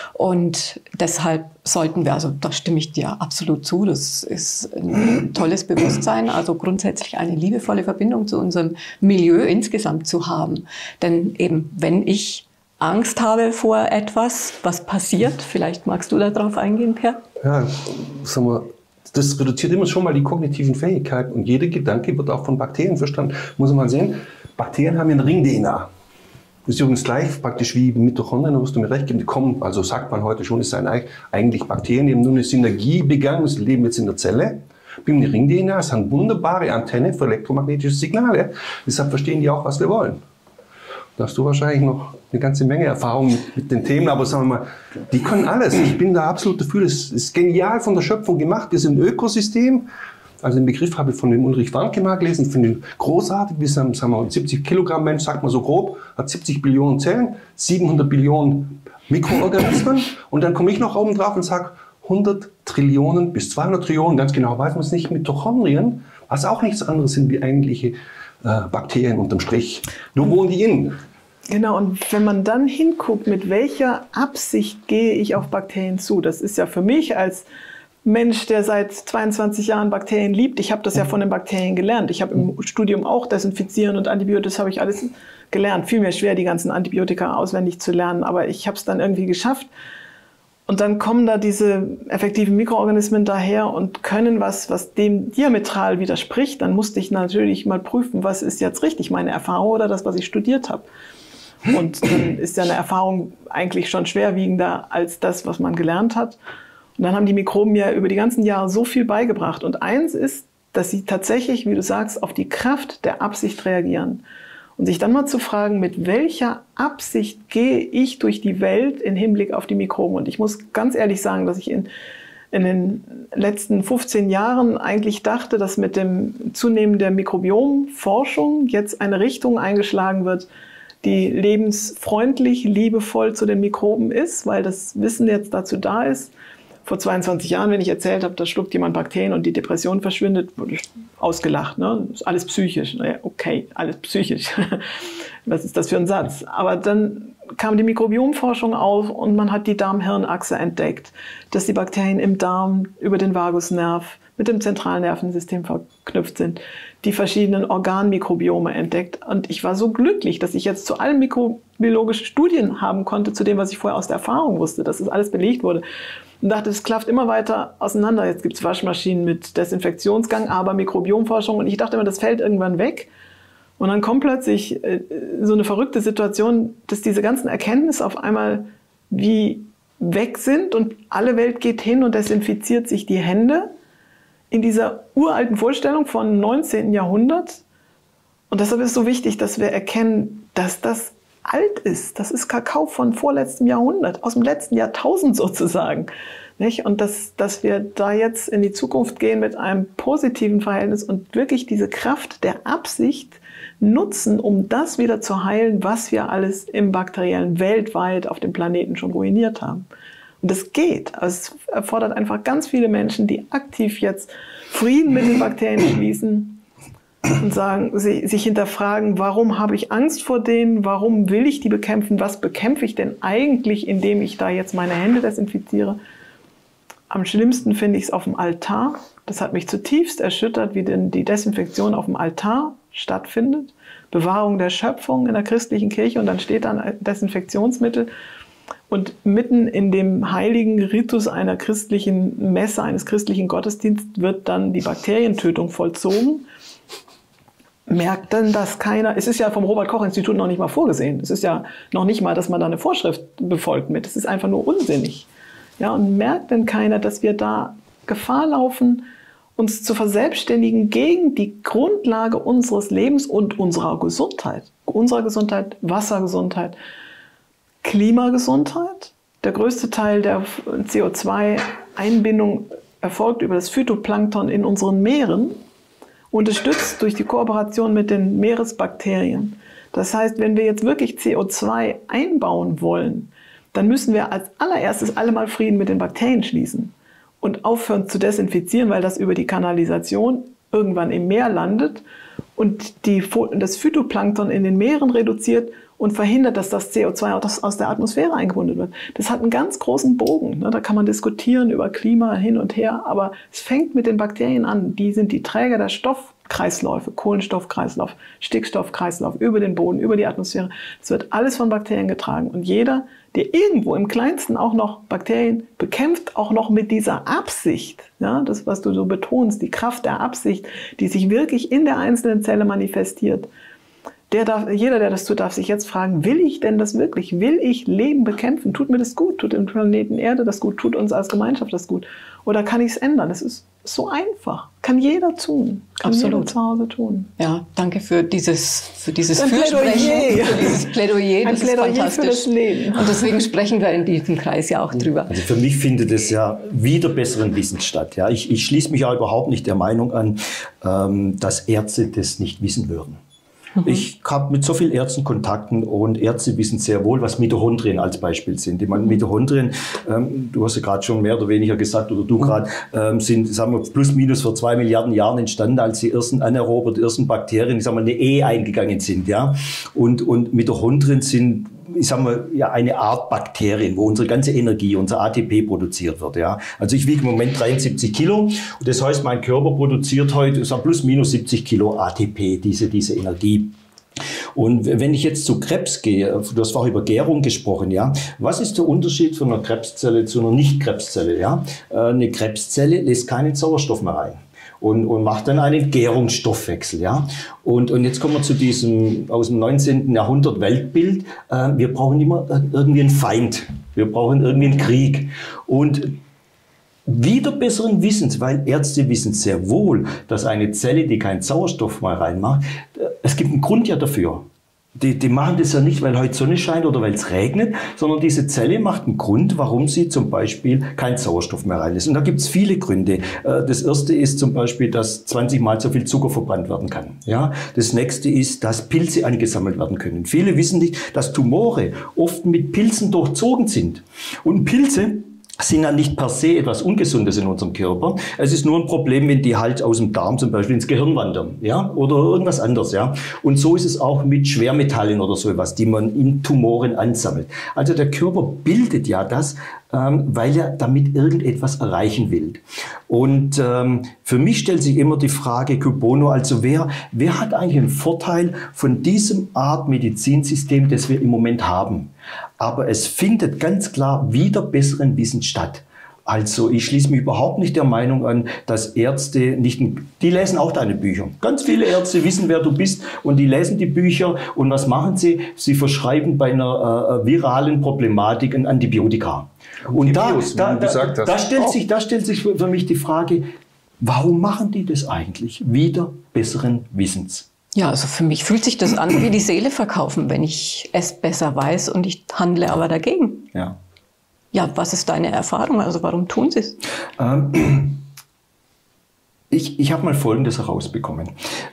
Und deshalb sollten wir, also da stimme ich dir absolut zu, das ist ein tolles Bewusstsein, also grundsätzlich eine liebevolle Verbindung zu unserem Milieu insgesamt zu haben. Denn eben, wenn ich Angst habe vor etwas, was passiert, vielleicht magst du darauf eingehen, Per? Ja, sagen wir, das reduziert immer schon mal die kognitiven Fähigkeiten und jeder Gedanke wird auch von Bakterien verstanden. Muss man mal sehen, Bakterien haben ja ein Ring-DNA. Das ist übrigens gleich praktisch wie Mitochondrien, da musst du mir recht geben, die kommen, also sagt man heute schon, es seien eigentlich Bakterien, die haben nur eine Synergie begangen, sie leben jetzt in der Zelle, bilden eine Ring-DNA, es haben wunderbare Antenne für elektromagnetische Signale, deshalb verstehen die auch, was wir wollen. Da hast du wahrscheinlich noch eine ganze Menge Erfahrung mit den Themen, aber sagen wir mal, die können alles. Ich bin da absolut dafür, das ist genial von der Schöpfung gemacht. Wir sind ein Ökosystem. Also den Begriff habe ich von dem Ulrich Warnke mal gelesen. Ich finde ihn großartig. Wir sind, sagen wir, 70 Kilogramm Mensch, sagt man so grob, hat 70 Billionen Zellen, 700 Billionen Mikroorganismen. Und dann komme ich noch oben drauf und sage 100 Trillionen bis 200 Trillionen, ganz genau weiß man es nicht, Mitochondrien, was auch nichts anderes sind wie eigentliche Bakterien unterm Strich. Nur wohnen die innen. Genau, und wenn man dann hinguckt, mit welcher Absicht gehe ich auf Bakterien zu, das ist ja für mich als Mensch, der seit 22 Jahren Bakterien liebt, ich habe das ja von den Bakterien gelernt. Ich habe im Studium auch Desinfizieren und Antibiotika, das habe ich alles gelernt. Fiel mir schwer, die ganzen Antibiotika auswendig zu lernen, aber ich habe es dann irgendwie geschafft. Und dann kommen da diese effektiven Mikroorganismen daher und können was dem diametral widerspricht. Dann musste ich natürlich mal prüfen, was ist jetzt richtig, meine Erfahrung oder das, was ich studiert habe. Und dann ist ja eine Erfahrung eigentlich schon schwerwiegender als das, was man gelernt hat. Und dann haben die Mikroben ja über die ganzen Jahre so viel beigebracht. Und eins ist, dass sie tatsächlich, wie du sagst, auf die Kraft der Absicht reagieren. Und sich dann mal zu fragen, mit welcher Absicht gehe ich durch die Welt im Hinblick auf die Mikroben? Und ich muss ganz ehrlich sagen, dass ich in den letzten 15 Jahren eigentlich dachte, dass mit dem Zunehmen der Mikrobiomforschung jetzt eine Richtung eingeschlagen wird, die lebensfreundlich, liebevoll zu den Mikroben ist, weil das Wissen jetzt dazu da ist. Vor 22 Jahren, wenn ich erzählt habe, da schluckt jemand Bakterien und die Depression verschwindet, wurde ich ausgelacht. Ne? Das ist alles psychisch. Naja, okay, alles psychisch. Was ist das für ein Satz? Aber dann kam die Mikrobiomforschung auf und man hat die Darm-Hirn-Achse entdeckt, dass die Bakterien im Darm über den Vagusnerv mit dem zentralen Nervensystem verknüpft sind, die verschiedenen Organmikrobiome entdeckt. Und ich war so glücklich, dass ich jetzt zu allen mikrobiologischen Studien haben konnte, zu dem, was ich vorher aus der Erfahrung wusste, dass das alles belegt wurde. Und dachte, es klafft immer weiter auseinander. Jetzt gibt es Waschmaschinen mit Desinfektionsgang, aber Mikrobiomforschung. Und ich dachte immer, das fällt irgendwann weg. Und dann kommt plötzlich so eine verrückte Situation, dass diese ganzen Erkenntnisse auf einmal wie weg sind und alle Welt geht hin und desinfiziert sich die Hände in dieser uralten Vorstellung vom 19. Jahrhundert. Und deshalb ist es so wichtig, dass wir erkennen, dass das alt ist. Das ist Kakao von vorletztem Jahrhundert, aus dem letzten Jahrtausend sozusagen. Nicht? Und dass wir da jetzt in die Zukunft gehen mit einem positiven Verhältnis und wirklich diese Kraft der Absicht nutzen, um das wieder zu heilen, was wir alles im Bakteriellen weltweit auf dem Planeten schon ruiniert haben. Und das geht. Also es erfordert einfach ganz viele Menschen, die aktiv jetzt Frieden mit den Bakterien schließen und sagen, sich hinterfragen, warum habe ich Angst vor denen, warum will ich die bekämpfen, was bekämpfe ich denn eigentlich, indem ich da jetzt meine Hände desinfiziere. Am schlimmsten finde ich es auf dem Altar. Das hat mich zutiefst erschüttert, wie denn die Desinfektion auf dem Altar stattfindet. Bewahrung der Schöpfung in der christlichen Kirche und dann steht da ein Desinfektionsmittel. Und mitten in dem heiligen Ritus einer christlichen Messe, eines christlichen Gottesdienstes wird dann die Bakterientötung vollzogen. Merkt denn das keiner? Es ist ja vom Robert-Koch-Institut noch nicht mal vorgesehen. Es ist ja noch nicht mal, dass man da eine Vorschrift befolgt mit. Es ist einfach nur unsinnig. Ja, und merkt denn keiner, dass wir da Gefahr laufen, uns zu verselbstständigen gegen die Grundlage unseres Lebens und unserer Gesundheit. Unserer Gesundheit, Wassergesundheit, Klimagesundheit. Der größte Teil der CO2-Einbindung erfolgt über das Phytoplankton in unseren Meeren, unterstützt durch die Kooperation mit den Meeresbakterien. Das heißt, wenn wir jetzt wirklich CO2 einbauen wollen, dann müssen wir als allererstes alle mal Frieden mit den Bakterien schließen und aufhören zu desinfizieren, weil das über die Kanalisation irgendwann im Meer landet und das Phytoplankton in den Meeren reduziert und verhindert, dass das CO2 aus der Atmosphäre eingebunden wird. Das hat einen ganz großen Bogen. Da kann man diskutieren über Klima hin und her, aber es fängt mit den Bakterien an. Die sind die Träger der Stoffkreisläufe, Kohlenstoffkreislauf, Stickstoffkreislauf, über den Boden, über die Atmosphäre. Es wird alles von Bakterien getragen. Und jeder, der irgendwo im Kleinsten auch noch Bakterien bekämpft, auch noch mit dieser Absicht, ja, das, was du so betonst, die Kraft der Absicht, die sich wirklich in der einzelnen Zelle manifestiert, jeder, der das tut, darf sich jetzt fragen, will ich denn das wirklich? Will ich Leben bekämpfen? Tut mir das gut? Tut dem Planeten Erde das gut? Tut uns als Gemeinschaft das gut? Oder kann ich es ändern? Das ist so einfach. Kann jeder tun. Kann jeder zu Hause tun. Ja, danke für dieses Fürsprechen, für dieses Plädoyer. Ein Das Plädoyer ist fantastisch. für das Leben. Und deswegen sprechen wir in diesem Kreis ja auch drüber. Also für mich findet es ja wieder besseren Wissens statt. Ja, ich schließe mich ja überhaupt nicht der Meinung an, dass Ärzte das nicht wissen würden. Ich habe mit so vielen Ärzten Kontakten und Ärzte wissen sehr wohl, was Mitochondrien als Beispiel sind. Ich meine, Mitochondrien, du hast ja gerade schon mehr oder weniger gesagt, oder du gerade, sind, sagen wir, plus minus vor 2 Milliarden Jahren entstanden, als die ersten Anaerobe, die ersten Bakterien, ich sag mal, eine Ehe eingegangen sind. Ja? Und Mitochondrien sind, ich sag mal, ja, eine Art Bakterien, wo unsere ganze Energie, unser ATP produziert wird. Ja? Also ich wiege im Moment 73 Kilo und das heißt, mein Körper produziert heute, ich sag, plus minus 70 Kilo ATP, diese Energie. Und wenn ich jetzt zu Krebs gehe, du hast vorhin über Gärung gesprochen, ja, was ist der Unterschied von einer Krebszelle zu einer Nicht-Krebszelle? Ja? Eine Krebszelle lässt keinen Sauerstoff mehr rein. Und macht dann einen Gärungsstoffwechsel, ja. Und jetzt kommen wir zu diesem aus dem 19. Jahrhundert Weltbild. Wir brauchen immer irgendwie einen Feind. Wir brauchen irgendwie einen Krieg. Und wieder besseren Wissens, weil Ärzte wissen sehr wohl, dass eine Zelle, die keinen Sauerstoff mal reinmacht, es gibt einen Grund ja dafür. Die machen das ja nicht, weil heute Sonne scheint oder weil es regnet, sondern diese Zelle macht einen Grund, warum sie zum Beispiel keinen Sauerstoff mehr reinlässt. Und da gibt es viele Gründe. Das erste ist zum Beispiel, dass 20 Mal so viel Zucker verbrannt werden kann. Ja? Das nächste ist, dass Pilze angesammelt werden können. Viele wissen nicht, dass Tumore oft mit Pilzen durchzogen sind. Und Pilze sind ja nicht per se etwas Ungesundes in unserem Körper. Es ist nur ein Problem, wenn die halt aus dem Darm zum Beispiel ins Gehirn wandern, ja, oder irgendwas anderes, ja. Und so ist es auch mit Schwermetallen oder so etwas, die man in Tumoren ansammelt. Also der Körper bildet ja das, weil er damit irgendetwas erreichen will. Und für mich stellt sich immer die Frage, cui bono, also wer hat eigentlich einen Vorteil von diesem Art Medizinsystem, das wir im Moment haben? Aber es findet ganz klar wieder besseren Wissens statt. Also ich schließe mich überhaupt nicht der Meinung an, dass Ärzte nicht, die lesen auch deine Bücher. Ganz viele Ärzte wissen, wer du bist und die lesen die Bücher und was machen sie? Sie verschreiben bei einer viralen Problematik ein Antibiotika. Und da stellt sich für mich die Frage, warum machen die das eigentlich? Wieder besseren Wissens. Ja, also für mich fühlt sich das an wie die Seele verkaufen, wenn ich es besser weiß und ich handle aber dagegen. Ja. Ja, was ist deine Erfahrung? Also warum tun sie es? Ich habe mal Folgendes herausbekommen.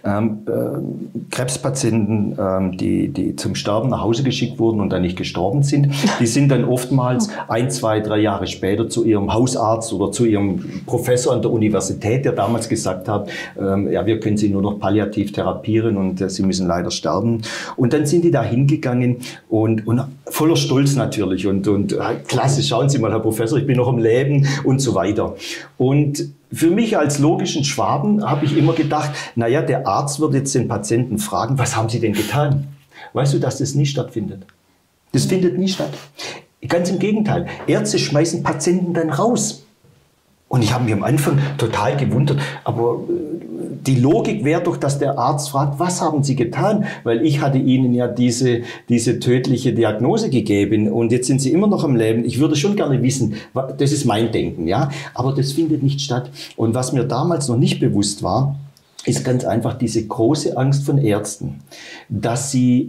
Krebspatienten, die zum Sterben nach Hause geschickt wurden und dann nicht gestorben sind, die sind dann oftmals 1, 2, 3 Jahre später zu ihrem Hausarzt oder zu ihrem Professor an der Universität, der damals gesagt hat, ja, wir können sie nur noch palliativ therapieren und sie müssen leider sterben. Und dann sind die da hingegangen und voller Stolz natürlich und klasse, schauen Sie mal, Herr Professor, ich bin noch am Leben und so weiter. Und für mich als logischen Schwaben habe ich immer gedacht, naja, der Arzt wird jetzt den Patienten fragen, was haben Sie denn getan? Weißt du, dass das nie stattfindet? Das findet nie statt. Ganz im Gegenteil. Ärzte schmeißen Patienten dann raus. Und ich habe mich am Anfang total gewundert, aber die Logik wäre doch, dass der Arzt fragt, was haben Sie getan? Weil ich hatte Ihnen ja diese tödliche Diagnose gegeben und jetzt sind Sie immer noch am Leben. Ich würde schon gerne wissen, das ist mein Denken, ja, aber das findet nicht statt. Und was mir damals noch nicht bewusst war, ist ganz einfach diese große Angst von Ärzten, dass sie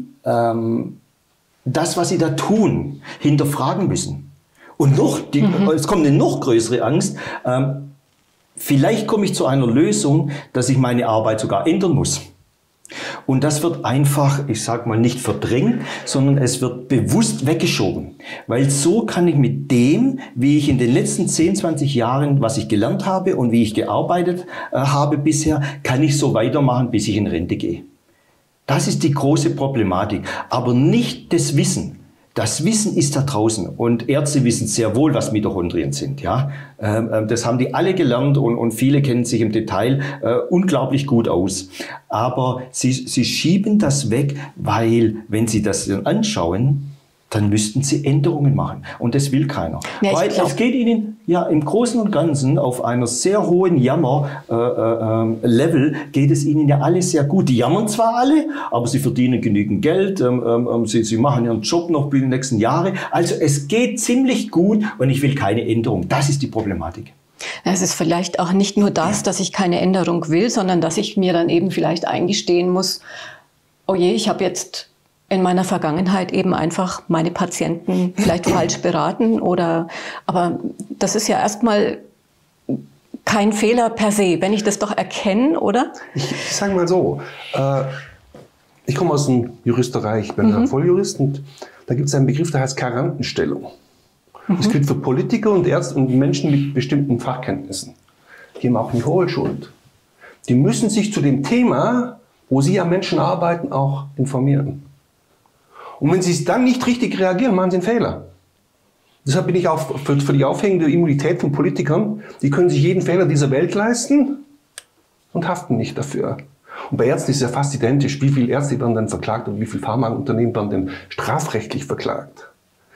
das, was sie da tun, hinterfragen müssen. Und es kommt eine noch größere Angst. Vielleicht komme ich zu einer Lösung, dass ich meine Arbeit sogar ändern muss. Und das wird einfach, ich sage mal, nicht verdrängt, sondern es wird bewusst weggeschoben. Weil so kann ich mit dem, wie ich in den letzten 10, 20 Jahren, was ich gelernt habe und wie ich gearbeitet habe bisher, kann ich so weitermachen, bis ich in Rente gehe. Das ist die große Problematik. Aber nicht das Wissen. Das Wissen ist da draußen und Ärzte wissen sehr wohl, was Mitochondrien sind. Ja? Das haben die alle gelernt und viele kennen sich im Detail unglaublich gut aus. Aber sie schieben das weg, weil wenn sie das anschauen, dann müssten sie Änderungen machen. Und das will keiner. Ja, weil es geht ihnen ja im Großen und Ganzen auf einer sehr hohen Jammer-Level geht es ihnen ja alles sehr gut. Die jammern zwar alle, aber sie verdienen genügend Geld, sie machen ihren Job noch für die nächsten Jahre. Also es geht ziemlich gut und ich will keine Änderung. Das ist die Problematik. Es ist vielleicht auch nicht nur das, dass ich keine Änderung will, sondern dass ich mir dann eben vielleicht eingestehen muss, oh je, ich habe jetzt in meiner Vergangenheit eben einfach meine Patienten vielleicht falsch beraten aber das ist ja erstmal kein Fehler per se, wenn ich das doch erkenne, oder? Ich sage mal so, ich komme aus der Juristerei, ich bin Volljurist und da gibt es einen Begriff, der heißt Garantenstellung. Das gilt für Politiker und Ärzte und Menschen mit bestimmten Fachkenntnissen. Die haben auch eine Hohlschuld. Die müssen sich zu dem Thema, wo sie am Menschen arbeiten, auch informieren. Und wenn sie dann nicht richtig reagieren, machen sie einen Fehler. Deshalb bin ich auch für die aufhängende Immunität von Politikern. Die können sich jeden Fehler dieser Welt leisten und haften nicht dafür. Und bei Ärzten ist es ja fast identisch. Wie viele Ärzte werden dann verklagt und wie viele Pharmaunternehmen werden dann strafrechtlich verklagt.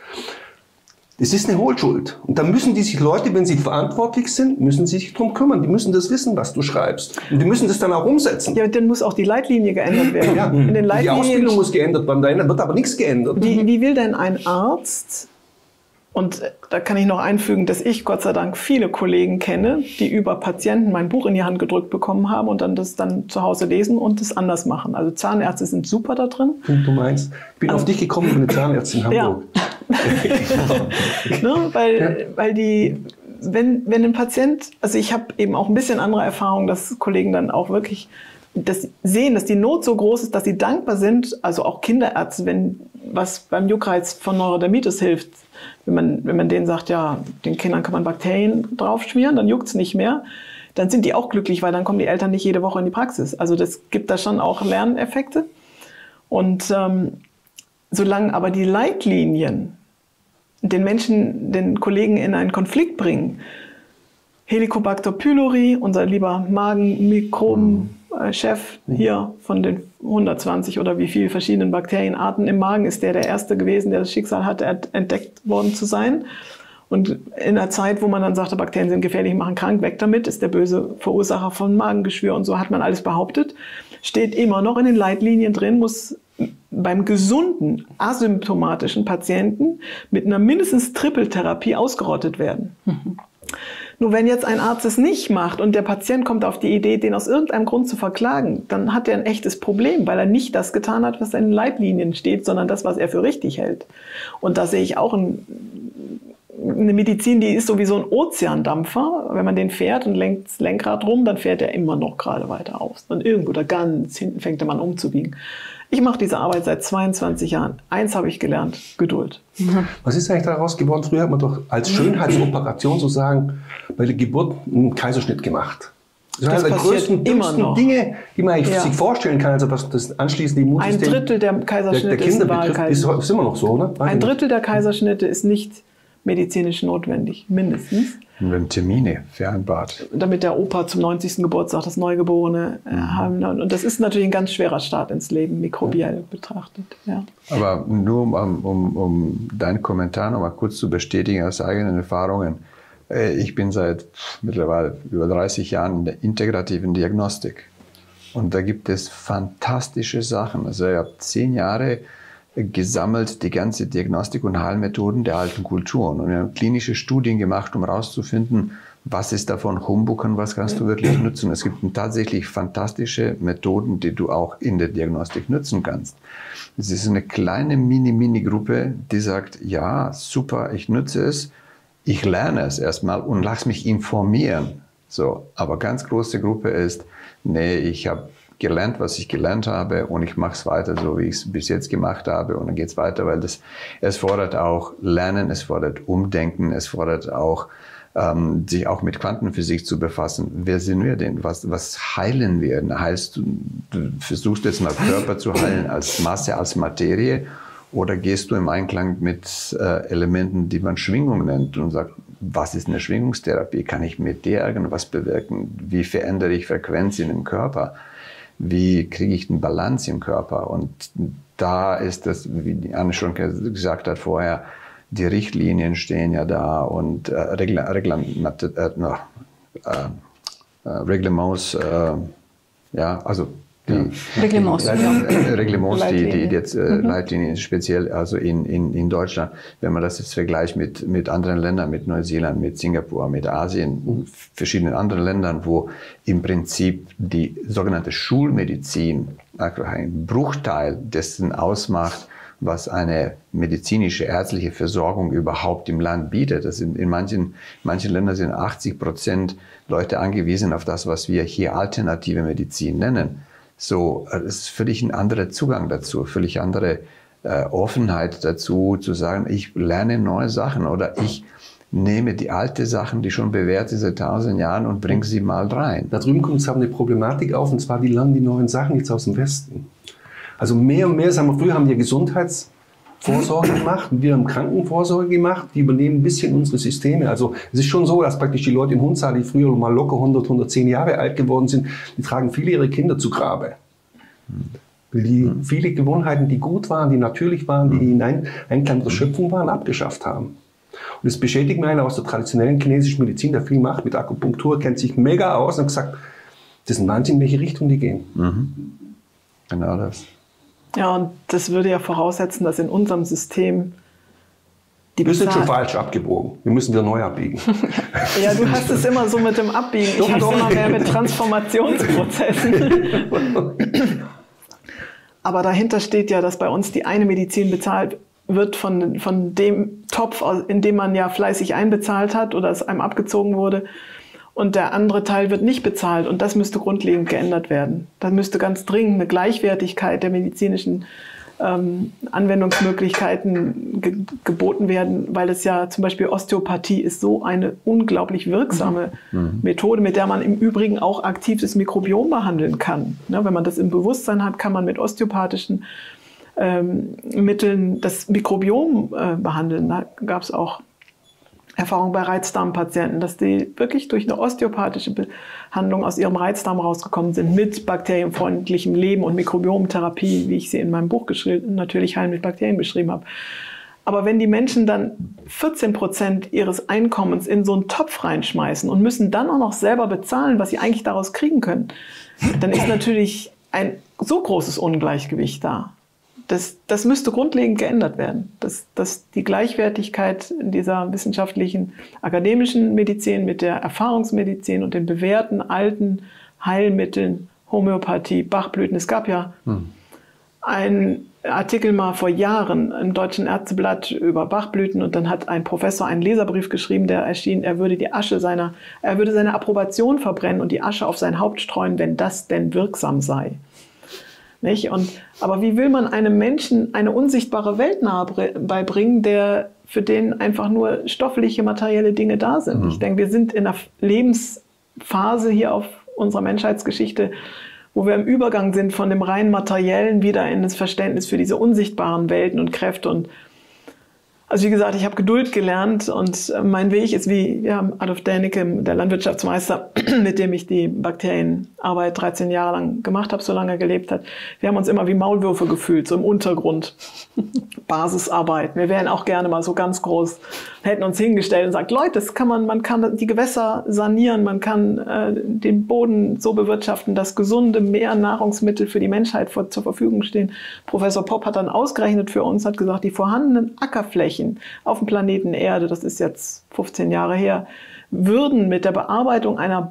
Es ist eine Hohlschuld. Und dann müssen die sich Leute, wenn sie verantwortlich sind, müssen sie sich darum kümmern. Die müssen das wissen, was du schreibst. Und die müssen das dann auch umsetzen. Ja, dann muss auch die Leitlinie geändert werden. Ja, in den die Ausbildung muss geändert werden. Da wird aber nichts geändert. Wie will denn ein Arzt Und da kann ich noch einfügen, dass ich Gott sei Dank viele Kollegen kenne, die über Patienten mein Buch in die Hand gedrückt bekommen haben und dann das dann zu Hause lesen und das anders machen. Also Zahnärzte sind super da drin. Du meinst, ich bin auf dich gekommen über eine Zahnärztin in Hamburg. Ja. Ne, weil die, wenn ein Patient, also ich habe eben auch ein bisschen andere Erfahrung, dass Kollegen dann auch wirklich das sehen, dass die Not so groß ist, dass sie dankbar sind, also auch Kinderärzte, wenn was beim Juckreiz von Neurodermitis hilft, wenn man denen sagt, ja, den Kindern kann man Bakterien draufschmieren, dann juckt es nicht mehr, dann sind die auch glücklich, weil dann kommen die Eltern nicht jede Woche in die Praxis. Also das gibt da schon auch Lerneffekte. Und solange aber die Leitlinien den Menschen, den Kollegen in einen Konflikt Helicobacter pylori, unser lieber Magenmikrobenchef hier von den 120 oder wie viele verschiedenen Bakterienarten im Magen, ist der erste gewesen, der das Schicksal hatte, entdeckt worden zu sein. Und in einer Zeit, wo man dann sagte, Bakterien sind gefährlich, machen krank, weg damit, ist der böse Verursacher von Magengeschwür und so hat man alles behauptet, steht immer noch in den Leitlinien drin, muss beim gesunden, asymptomatischen Patienten mit einer mindestens Trippeltherapie ausgerottet werden. Nur wenn jetzt ein Arzt es nicht macht und der Patient kommt auf die Idee, den aus irgendeinem Grund zu verklagen, dann hat er ein echtes Problem, weil er nicht das getan hat, was in den Leitlinien steht, sondern das, was er für richtig hält. Und da sehe ich auch eine Medizin, die ist so wie so ein Ozeandampfer. Wenn man den fährt und lenkt das Lenkrad rum, dann fährt er immer noch gerade weiter aus. Und irgendwo da ganz hinten fängt er an umzubiegen. Ich mache diese Arbeit seit 22 Jahren. Eins habe ich gelernt, Geduld. Was ist eigentlich daraus geworden? Früher hat man doch als Schönheitsoperation sozusagen bei der Geburt einen Kaiserschnitt gemacht. Das ist einer der größten Dinge, die man sich vorstellen kann, also was das anschließende Immunsystem. Ein Drittel der Kaiserschnitte ist Wahlkaiserschnitt. Ist immer noch so, oder? Ein Drittel der Kaiserschnitte ist nicht medizinisch notwendig, mindestens. Und wenn Termine vereinbart. Damit der Opa zum 90. Geburtstag das Neugeborene haben. Und das ist natürlich ein ganz schwerer Start ins Leben, mikrobiell betrachtet. Ja. Aber nur um deinen Kommentar noch mal kurz zu bestätigen aus eigenen Erfahrungen. Ich bin seit mittlerweile über 30 Jahren in der integrativen Diagnostik. Und da gibt es fantastische Sachen. Also ich habe 10 Jahre gesammelt, die ganze Diagnostik und Heilmethoden der alten Kulturen. Und wir haben klinische Studien gemacht, um herauszufinden, was ist davon Humbug und was kannst du wirklich nutzen. Es gibt tatsächlich fantastische Methoden, die du auch in der Diagnostik nutzen kannst. Es ist eine kleine Mini-Gruppe, die sagt, ja, super, ich nutze es, ich lerne es erstmal und lass mich informieren. So, aber ganz große Gruppe ist, nee, ich habe gelernt, was ich gelernt habe und ich mache es weiter, so wie ich es bis jetzt gemacht habe und dann geht es weiter, weil es fordert auch Lernen, es fordert Umdenken, es fordert auch, sich auch mit Quantenphysik zu befassen. Wer sind wir denn? Was heilen wir? Heißt du versuchst jetzt mal Körper zu heilen als Masse, als Materie oder gehst du im Einklang mit Elementen, die man Schwingung nennt und sagt, was ist eine Schwingungstherapie? Kann ich mit der irgendwas bewirken? Wie verändere ich Frequenzen im Körper? Wie kriege ich eine Balance im Körper? Und da ist das, wie Anne schon gesagt hat vorher, die Richtlinien stehen ja da und Reglements, ja, also die Reglements, die jetzt Leitlinien speziell, also in Deutschland, wenn man das jetzt vergleicht mit anderen Ländern, mit Neuseeland, mit Singapur, mit Asien, verschiedenen anderen Ländern, wo im Prinzip die sogenannte Schulmedizin ein Bruchteil dessen ausmacht, was eine medizinische, ärztliche Versorgung überhaupt im Land bietet. Das sind in manchen Ländern sind 80% Leute angewiesen auf das, was wir hier alternative Medizin nennen. So, es ist völlig ein anderer Zugang dazu, völlig andere Offenheit dazu, zu sagen, ich lerne neue Sachen oder ich nehme die alten Sachen, die schon bewährt sind seit 1000 Jahren und bringe sie mal rein. Da drüben kommt jetzt eine Problematik auf, und zwar, wie lernen die neuen Sachen jetzt aus dem Westen? Also mehr und mehr, sagen wir, früher haben wir Gesundheitsvorsorge gemacht, wir haben Krankenvorsorge gemacht, die übernehmen ein bisschen unsere Systeme. Also es ist schon so, dass praktisch die Leute in Hundsal, die früher mal locker 100, 110 Jahre alt geworden sind, die tragen viele ihre Kinder zu Grabe. Weil die viele Gewohnheiten, die gut waren, die natürlich waren, die in Einklang mit der Schöpfung waren, abgeschafft haben. Und das bestätigt mir einer aus der traditionellen chinesischen Medizin, der viel macht mit Akupunktur, kennt sich mega aus und hat gesagt, das ist ein Wahnsinn, in welche Richtung die gehen. Genau das. Ja, und das würde ja voraussetzen, dass in unserem System Wir sind schon falsch abgebogen. Wir müssen wieder neu abbiegen. Ja, du hast es immer so mit dem Abbiegen. Ich habe es immer mehr mit Transformationsprozessen. Aber dahinter steht ja, dass bei uns die eine Medizin bezahlt wird von dem Topf, in dem man ja fleißig einbezahlt hat oder es einem abgezogen wurde. Und der andere Teil wird nicht bezahlt. Und das müsste grundlegend geändert werden. Da müsste ganz dringend eine Gleichwertigkeit der medizinischen Anwendungsmöglichkeiten geboten werden, weil es ja zum Beispiel Osteopathie ist so eine unglaublich wirksame Methode, mit der man im Übrigen auch aktiv das Mikrobiom behandeln kann. Ne, wenn man das im Bewusstsein hat, kann man mit osteopathischen Mitteln das Mikrobiom behandeln. Da gab es auch Erfahrung bei Reizdarmpatienten, dass die wirklich durch eine osteopathische Behandlung aus ihrem Reizdarm rausgekommen sind mit bakterienfreundlichem Leben und Mikrobiomtherapie, wie ich sie in meinem Buch natürlich Heilen mit Bakterien beschrieben habe. Aber wenn die Menschen dann 14% ihres Einkommens in so einen Topf reinschmeißen und müssen dann auch noch selber bezahlen, was sie eigentlich daraus kriegen können, dann ist natürlich ein so großes Ungleichgewicht da. Das müsste grundlegend geändert werden, dass die Gleichwertigkeit in dieser wissenschaftlichen, akademischen Medizin mit der Erfahrungsmedizin und den bewährten alten Heilmitteln, Homöopathie, Bachblüten. Es gab ja einen Artikel mal vor Jahren im Deutschen Ärzteblatt über Bachblüten und dann hat ein Professor einen Leserbrief geschrieben, der erschien, er würde seine Approbation verbrennen und die Asche auf sein Haupt streuen, wenn das denn wirksam sei. Nicht? Aber wie will man einem Menschen eine unsichtbare Welt nahe beibringen, für den einfach nur stoffliche, materielle Dinge da sind? Ich denke, wir sind in einer Lebensphase hier auf unserer Menschheitsgeschichte, wo wir im Übergang sind von dem rein Materiellen wieder in das Verständnis für diese unsichtbaren Welten und Kräfte. Also wie gesagt, ich habe Geduld gelernt und mein Weg ist wie Adolf Dänicke, der Landwirtschaftsmeister, mit dem ich die Bakterienarbeit 13 Jahre lang gemacht habe, solange er gelebt hat. Wir haben uns immer wie Maulwürfe gefühlt, so im Untergrund. Basisarbeit. Wir wären auch gerne mal so ganz groß, hätten uns hingestellt und sagt, Leute, man kann die Gewässer sanieren, man kann den Boden so bewirtschaften, dass gesunde Mehrnahrungsmittel für die Menschheit zur Verfügung stehen. Professor Popp hat dann ausgerechnet für uns, hat gesagt, die vorhandenen Ackerflächen auf dem Planeten Erde, das ist jetzt 15 Jahre her, würden mit der Bearbeitung einer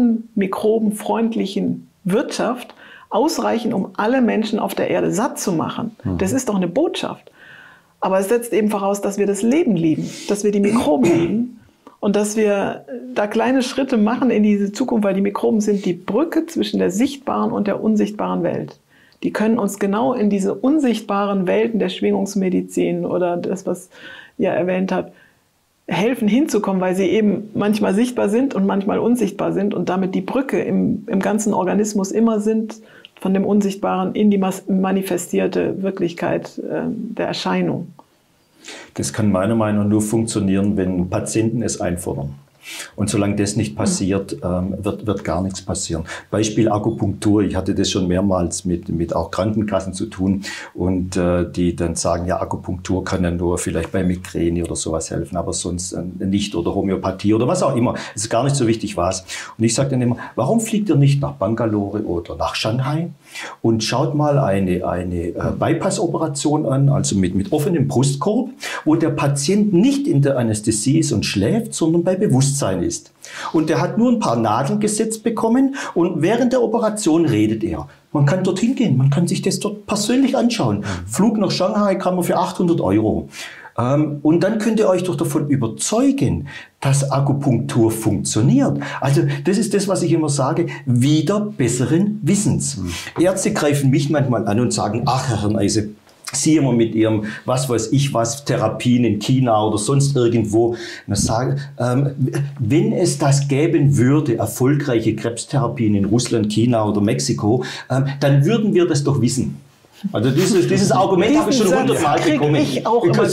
bodenmikrobenfreundlichen Wirtschaft ausreichen, um alle Menschen auf der Erde satt zu machen. Das ist doch eine Botschaft. Aber es setzt eben voraus, dass wir das Leben lieben, dass wir die Mikroben lieben und dass wir da kleine Schritte machen in diese Zukunft, weil die Mikroben sind die Brücke zwischen der sichtbaren und der unsichtbaren Welt. Die können uns genau in diese unsichtbaren Welten der Schwingungsmedizin oder das, was ihr erwähnt habt, helfen hinzukommen, weil sie eben manchmal sichtbar sind und manchmal unsichtbar sind und damit die Brücke im ganzen Organismus immer sind von dem Unsichtbaren in die manifestierte Wirklichkeit der Erscheinung. Das kann meiner Meinung nach nur funktionieren, wenn Patienten es einfordern. Und solange das nicht passiert, wird gar nichts passieren. Beispiel Akupunktur. Ich hatte das schon mehrmals mit auch Krankenkassen zu tun und die dann sagen, ja, Akupunktur kann ja nur vielleicht bei Migräne oder sowas helfen, aber sonst nicht oder Homöopathie oder was auch immer. Es ist gar nicht so wichtig, was. Und ich sage dann immer, warum fliegt ihr nicht nach Bangalore oder nach Shanghai und schaut mal eine Bypass-Operation an, also mit offenem Brustkorb, wo der Patient nicht in der Anästhesie ist und schläft, sondern bei Bewusstsein ist. Und der hat nur ein paar Nadeln gesetzt bekommen und während der Operation redet er. Man kann dorthin gehen, man kann sich das dort persönlich anschauen. Flug nach Shanghai kann man für 800 €. Und dann könnt ihr euch doch davon überzeugen, dass Akupunktur funktioniert. Also das ist das, was ich immer sage, wieder besseren Wissens. Ärzte greifen mich manchmal an und sagen, ach Herr Neise, Sie immer mit Ihrem, was weiß ich was, Therapien in China oder sonst irgendwo. Und ich sage, wenn es das geben würde, erfolgreiche Krebstherapien in Russland, China oder Mexiko, dann würden wir das doch wissen. Also dieses Argument habe ich schon 100-mal bekommen. Ich auch immer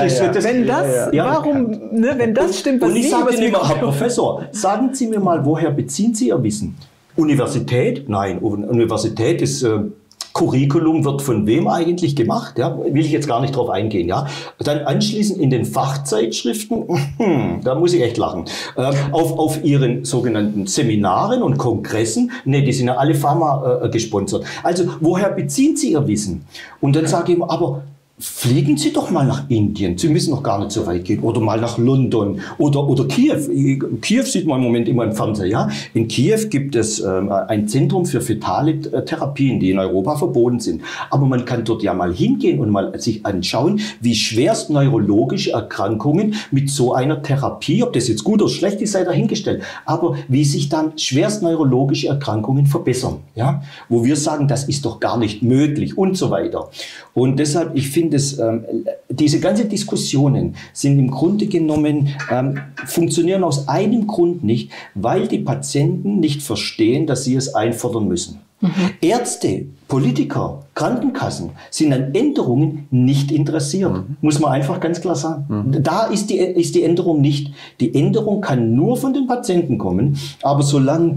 wenn das stimmt, was und ich sage Ihnen immer, Herr Professor, sagen Sie mir mal, woher beziehen Sie Ihr Wissen? Universität? Nein, Universität ist... Curriculum wird von wem eigentlich gemacht? Ja, will ich jetzt gar nicht drauf eingehen. Ja, dann anschließend in den Fachzeitschriften, da muss ich echt lachen. Auf ihren sogenannten Seminaren und Kongressen, ne, die sind ja alle Pharma gesponsert. Also woher beziehen Sie Ihr Wissen? Und dann sage ich immer, aber fliegen Sie doch mal nach Indien. Sie müssen noch gar nicht so weit gehen. Oder mal nach London oder Kiew. Kiew sieht man im Moment immer im Fernseher. Ja? In Kiew gibt es ein Zentrum für fetale Therapien, die in Europa verboten sind. Aber man kann dort ja mal hingehen und mal sich anschauen, wie schwerst neurologische Erkrankungen mit so einer Therapie, ob das jetzt gut oder schlecht ist, sei dahingestellt, aber wie sich dann schwerst neurologische Erkrankungen verbessern. Ja? Wo wir sagen, das ist doch gar nicht möglich und so weiter. Und deshalb, ich finde, diese ganzen Diskussionen sind im Grunde genommen, funktionieren aus einem Grund nicht, weil die Patienten nicht verstehen, dass sie es einfordern müssen. Ärzte, Politiker, Krankenkassen sind an Änderungen nicht interessiert. Muss man einfach ganz klar sagen. Da ist die Änderung nicht. Die Änderung kann nur von den Patienten kommen, aber solange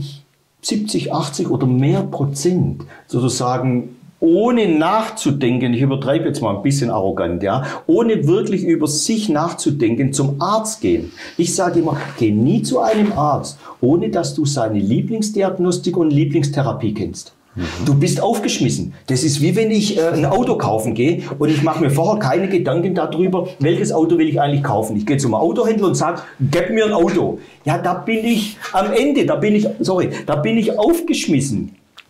70, 80 oder mehr Prozent sozusagen ohne nachzudenken, ich übertreibe jetzt mal ein bisschen arrogant, ja, ohne wirklich über sich nachzudenken, zum Arzt gehen. Ich sage immer, geh nie zu einem Arzt, ohne dass du seine Lieblingsdiagnostik und Lieblingstherapie kennst. Du bist aufgeschmissen. Das ist wie wenn ich ein Auto kaufen gehe und ich mache mir vorher keine Gedanken darüber, welches Auto will ich eigentlich kaufen. Ich gehe zum Autohändler und sage, gib mir ein Auto. Ja, da bin ich am Ende, da bin ich aufgeschmissen.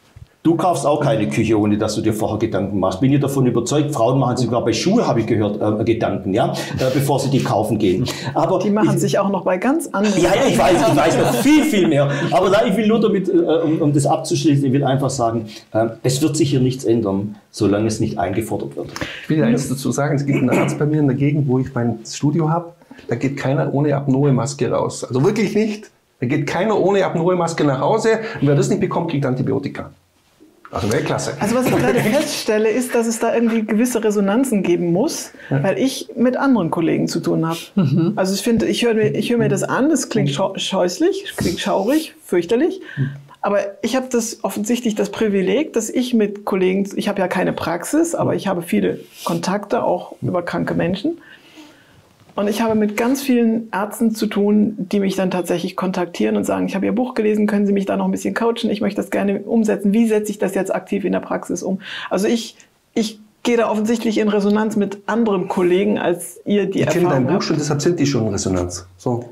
Du kaufst auch keine Küche, ohne dass du dir vorher Gedanken machst. Bin ich davon überzeugt, Frauen machen sich sogar bei Schuhe, habe ich gehört, Gedanken, ja, bevor sie die kaufen gehen. Aber die machen sich auch noch bei ganz anderen. Ja, ich weiß noch viel mehr. Aber ich will nur damit, um das abzuschließen, ich will einfach sagen, es wird sich hier nichts ändern, solange es nicht eingefordert wird. Ich will eines dazu sagen, es gibt einen Arzt bei mir in der Gegend, wo ich mein Studio habe, da geht keiner ohne Apnoe-Maske raus. Also wirklich nicht. Da geht keiner ohne Apnoe-Maske nach Hause und wer das nicht bekommt, kriegt Antibiotika. Also Weltklasse. Also was ich gerade feststelle, ist, dass es da irgendwie gewisse Resonanzen geben muss, weil ich mit anderen Kollegen zu tun habe. Also ich finde, ich höre mir das an, das klingt scheußlich, klingt schaurig, fürchterlich. Aber ich habe offensichtlich das Privileg, dass ich mit Kollegen, ich habe ja keine Praxis, aber ich habe viele Kontakte, auch über kranke Menschen. Und ich habe mit ganz vielen Ärzten zu tun, die mich dann tatsächlich kontaktieren und sagen, ich habe Ihr Buch gelesen, können Sie mich da noch ein bisschen coachen? Ich möchte das gerne umsetzen. Wie setze ich das jetzt aktiv in der Praxis um? Also ich gehe da offensichtlich in Resonanz mit anderen Kollegen, als ihr die Erfahrung habt. Ich kenne dein Buch schon, deshalb sind die schon in Resonanz. So.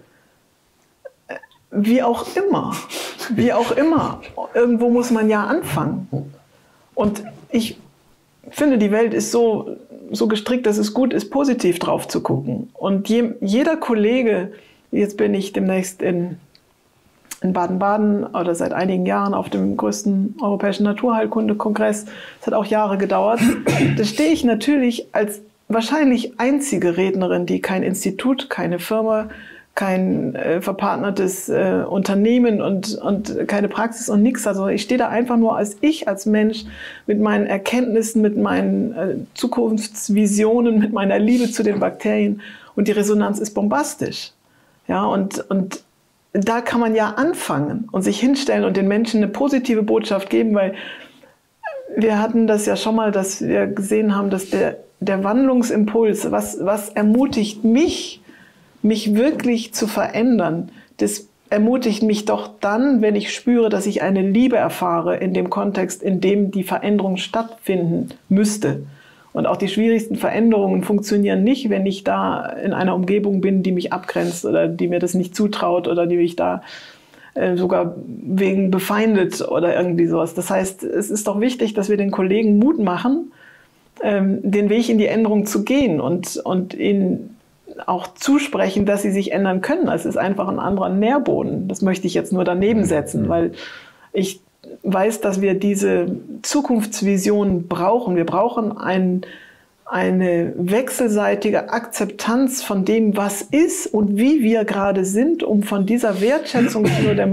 Wie auch immer. Wie auch immer. Irgendwo muss man ja anfangen. Und ich finde, die Welt ist so gestrickt, dass es gut ist, positiv drauf zu gucken. Und jeder Kollege, jetzt bin ich demnächst in Baden-Baden oder seit einigen Jahren auf dem größten europäischen Naturheilkunde-Kongress, das hat auch Jahre gedauert, da stehe ich natürlich als wahrscheinlich einzige Rednerin, die kein Institut, keine Firma, kein verpartnertes Unternehmen und keine Praxis und nichts. Also ich stehe da einfach nur als Mensch mit meinen Erkenntnissen, mit meinen Zukunftsvisionen, mit meiner Liebe zu den Bakterien und die Resonanz ist bombastisch. Ja, und da kann man ja anfangen und sich hinstellen und den Menschen eine positive Botschaft geben, weil wir hatten das ja schon mal, dass wir gesehen haben, dass der Wandlungsimpuls, was ermutigt mich wirklich zu verändern, das ermutigt mich doch dann, wenn ich spüre, dass ich eine Liebe erfahre in dem Kontext, in dem die Veränderung stattfinden müsste. Und auch die schwierigsten Veränderungen funktionieren nicht, wenn ich da in einer Umgebung bin, die mich abgrenzt oder die mir das nicht zutraut oder die mich da sogar wegen befeindet oder irgendwie sowas. Das heißt, es ist doch wichtig, dass wir den Kollegen Mut machen, den Weg in die Änderung zu gehen und ihnen auch zusprechen, dass sie sich ändern können. Es ist einfach ein anderer Nährboden. Das möchte ich jetzt nur daneben setzen, weil ich weiß, dass wir diese Zukunftsvision brauchen. Wir brauchen eine wechselseitige Akzeptanz von dem, was ist und wie wir gerade sind, um von dieser Wertschätzung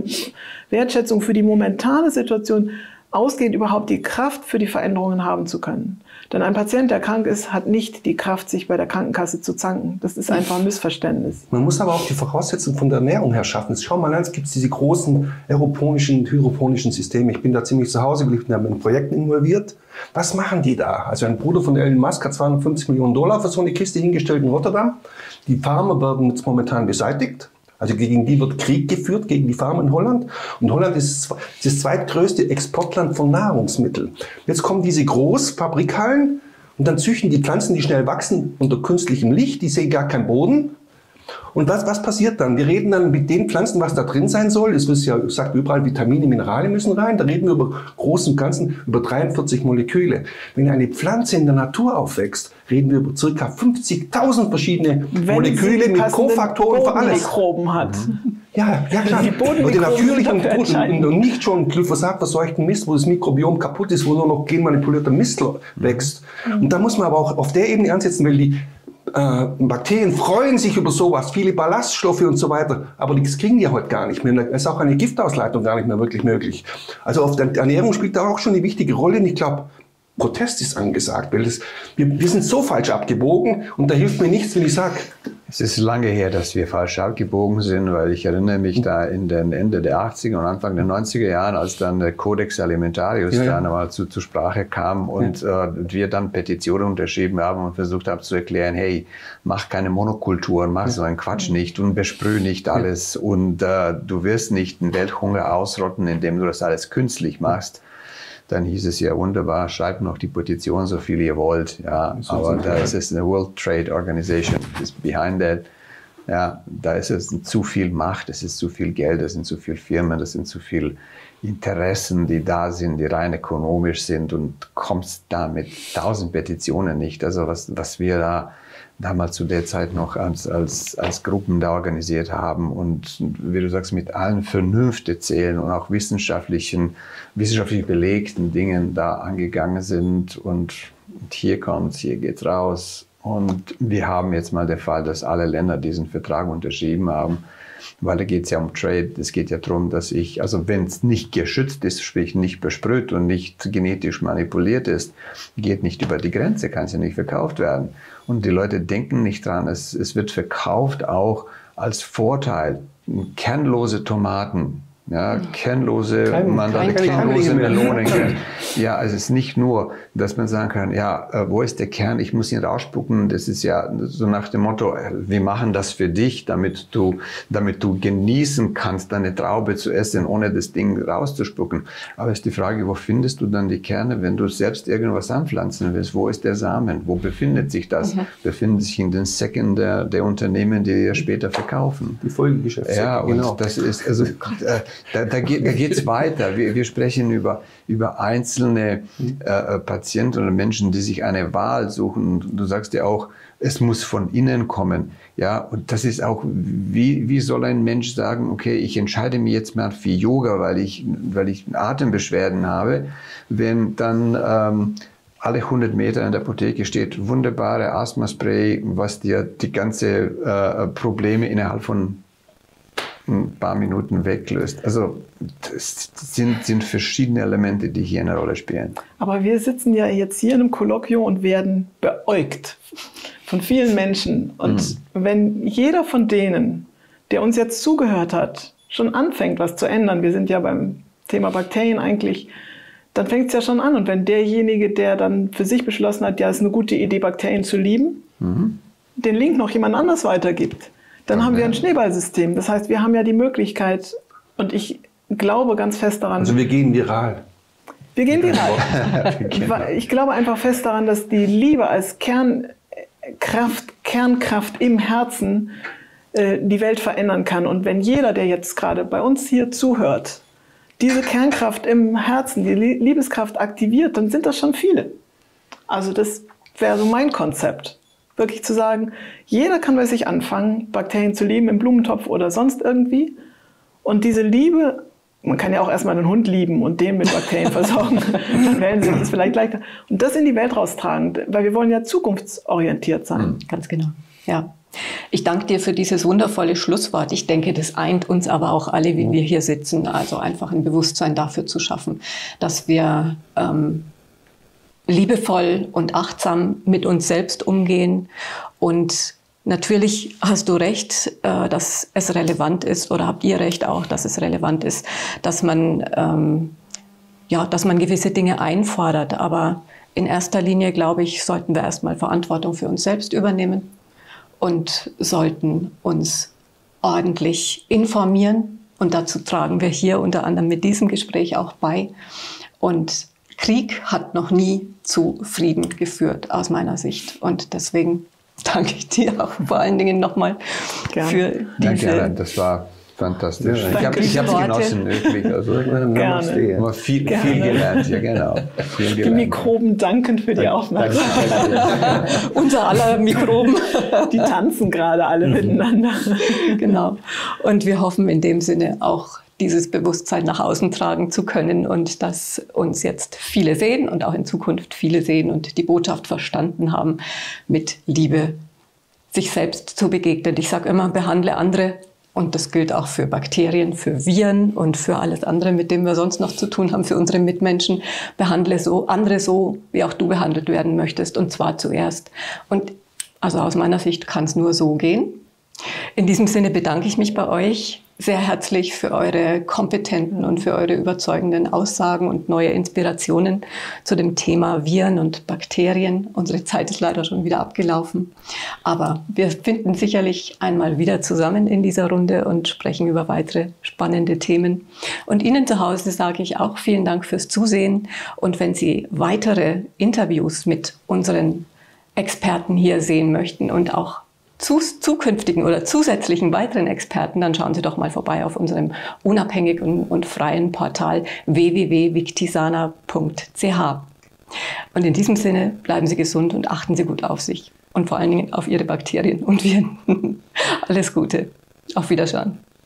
für die momentane Situation ausgehend überhaupt die Kraft für die Veränderungen haben zu können. Denn ein Patient, der krank ist, hat nicht die Kraft, sich bei der Krankenkasse zu zanken. Das ist einfach ein Missverständnis. Man muss aber auch die Voraussetzungen von der Ernährung her schaffen. Schau mal an, es gibt diese großen aeroponischen, hydroponischen Systeme. Ich bin da ziemlich zu Hause, ich bin da in Projekten involviert. Was machen die da? Also ein Bruder von Elon Musk hat $250 Millionen für so eine Kiste hingestellt in Rotterdam. Die Farmer werden jetzt momentan beseitigt. Also gegen die wird Krieg geführt, gegen die Farmer in Holland. Und Holland ist das zweitgrößte Exportland von Nahrungsmitteln. Jetzt kommen diese Großfabrikhallen Und dann züchten die Pflanzen, die schnell wachsen, unter künstlichem Licht, die sehen gar keinen Boden. Und was passiert dann? Wir reden dann mit den Pflanzen, was da drin sein soll. Es wird ja gesagt, überall Vitamine, Mineralien müssen rein. Da reden wir über großen Ganzen, über 43 Moleküle. Wenn eine Pflanze in der Natur aufwächst, reden wir über ca. 50.000 verschiedene Moleküle mit Kofaktoren für alles. Mikroben hat. Ja, klar. Und den natürlichen Boden und nicht schon glyphosatverseuchten Mist, wo das Mikrobiom kaputt ist, wo nur noch genmanipulierter Mist wächst. Und da muss man aber auch auf der Ebene ansetzen, weil die Bakterien freuen sich über sowas, viele Ballaststoffe und so weiter, aber das kriegen die heute gar nicht mehr. Da ist auch eine Giftausleitung gar nicht mehr wirklich möglich. Also auf der Ernährung spielt da auch schon eine wichtige Rolle und ich glaube, Protest ist angesagt, weil wir sind so falsch abgebogen und da hilft mir nichts, wenn ich sage, es ist lange her, dass wir falsch abgebogen sind, weil ich erinnere mich da in den Ende der 80er und Anfang der 90er Jahren, als dann der Codex Alimentarius dann mal zur Sprache kam und wir dann Petitionen unterschrieben haben und versucht haben zu erklären, hey, mach keine Monokulturen, mach so einen Quatsch nicht und besprüh nicht alles und du wirst nicht den Welthunger ausrotten, indem du das alles künstlich machst. Dann hieß es ja wunderbar, schreibt noch die Petition, so viel ihr wollt. Ja, aber da ist es eine World Trade Organization, is behind that. Ja, da ist es zu viel Macht, es ist zu viel Geld, es sind zu viele Firmen, das sind zu viele Interessen, die da sind, die rein ökonomisch sind und kommst da mit 1000 Petitionen nicht. Also was wir da damals zu der Zeit noch als Gruppen da organisiert haben und wie du sagst, mit allen Vernünfte zählen und auch wissenschaftlich belegten Dingen da angegangen sind und hier kommt's, hier geht's raus. Und wir haben jetzt mal den Fall, dass alle Länder diesen Vertrag unterschrieben haben, weil da geht es ja um Trade. Es geht ja darum, dass also wenn es nicht geschützt ist, sprich nicht besprüht und nicht genetisch manipuliert ist, geht nicht über die Grenze, kann es ja nicht verkauft werden. Und die Leute denken nicht dran, es wird verkauft auch als Vorteil. Kernlose Tomaten, ja, kernlose Mandarinen, kernlose Melonen. Ja, also es ist nicht nur, dass man sagen kann, ja, wo ist der Kern? Ich muss ihn rausspucken. Das ist ja so nach dem Motto, wir machen das für dich, damit du genießen kannst, deine Traube zu essen, ohne das Ding rauszuspucken. Aber ist die Frage, wo findest du dann die Kerne, wenn du selbst irgendwas anpflanzen willst? Wo ist der Samen? Wo befindet sich das? Befindet sich in den Säcken der Unternehmen, die ja später verkaufen. Die Folgegeschäfte. Ja, und genau. Das ist, also, da geht's weiter. Wir sprechen über einzelne Patienten oder Menschen, die sich eine Wahl suchen. Und du sagst ja auch, es muss von innen kommen. Ja, und das ist auch, wie soll ein Mensch sagen, okay, ich entscheide mich jetzt mal für Yoga, weil ich Atembeschwerden habe, wenn dann alle 100 Meter in der Apotheke steht wunderbare Asthma-Spray, was dir die ganze Probleme innerhalb von ein paar Minuten weglöst. Also das sind verschiedene Elemente, die hier eine Rolle spielen. Aber wir sitzen ja jetzt hier in einem Kolloquium und werden beäugt von vielen Menschen. Und wenn jeder von denen, der uns jetzt zugehört hat, schon anfängt, was zu ändern, wir sind ja beim Thema Bakterien eigentlich, dann fängt es ja schon an. Und wenn derjenige, der dann für sich beschlossen hat, ja, es ist eine gute Idee, Bakterien zu lieben, den Link noch jemand anders weitergibt, dann haben wir ein Schneeballsystem. Das heißt, wir haben ja die Möglichkeit, und ich glaube ganz fest daran... Also wir gehen viral. Wir gehen viral. Ich glaube einfach fest daran, dass die Liebe als Kernkraft im Herzen die Welt verändern kann. Und wenn jeder, der jetzt gerade bei uns hier zuhört, diese Kernkraft im Herzen, die Liebeskraft aktiviert, dann sind das schon viele. Also das wäre so mein Konzept. Wirklich zu sagen, jeder kann bei sich anfangen, Bakterien zu lieben, im Blumentopf oder sonst irgendwie. Und diese Liebe, man kann ja auch erstmal einen Hund lieben und den mit Bakterien versorgen, dann wählen sie das vielleicht leichter. Und das in die Welt raustragen, weil wir wollen ja zukunftsorientiert sein. Ganz genau, ja. Ich danke dir für dieses wundervolle Schlusswort. Ich denke, das eint uns aber auch alle, wie wir hier sitzen. Also einfach ein Bewusstsein dafür zu schaffen, dass wir liebevoll und achtsam mit uns selbst umgehen. Und natürlich hast du recht, dass es relevant ist, oder habt ihr recht auch, dass es relevant ist, dass man gewisse Dinge einfordert. Aber in erster Linie, glaube ich, sollten wir erstmal Verantwortung für uns selbst übernehmen und sollten uns ordentlich informieren. Und dazu tragen wir hier unter anderem mit diesem Gespräch auch bei. Und Krieg hat noch nie zu Frieden geführt, aus meiner Sicht. Und deswegen danke ich dir auch vor allen Dingen nochmal für diese... Ja, gerne. Das war fantastisch. Ja, ich habe es genossen, wirklich. Also, Gerne. Aber viel gelernt. Ja, genau. Viel Die gelernt. Mikroben danken für die Aufmerksamkeit. Unser aller Mikroben. Die tanzen gerade alle miteinander. Genau. Und wir hoffen in dem Sinne auch, dieses Bewusstsein nach außen tragen zu können und dass uns jetzt viele sehen und auch in Zukunft viele sehen und die Botschaft verstanden haben, mit Liebe sich selbst zu begegnen. Ich sage immer, behandle andere. Und das gilt auch für Bakterien, für Viren und für alles andere, mit dem wir sonst noch zu tun haben, für unsere Mitmenschen. Behandle andere so, wie auch du behandelt werden möchtest, und zwar zuerst. Und also aus meiner Sicht kann es nur so gehen. In diesem Sinne bedanke ich mich bei euch sehr herzlich für eure kompetenten und für eure überzeugenden Aussagen und neue Inspirationen zu dem Thema Viren und Bakterien. Unsere Zeit ist leider schon wieder abgelaufen, aber wir finden sicherlich einmal wieder zusammen in dieser Runde und sprechen über weitere spannende Themen. Und Ihnen zu Hause sage ich auch vielen Dank fürs Zusehen, und wenn Sie weitere Interviews mit unseren Experten hier sehen möchten und auch zukünftigen oder zusätzlichen weiteren Experten, dann schauen Sie doch mal vorbei auf unserem unabhängigen und freien Portal www.victisana.ch. Und in diesem Sinne bleiben Sie gesund und achten Sie gut auf sich und vor allen Dingen auf Ihre Bakterien und Viren. Alles Gute. Auf Wiedersehen.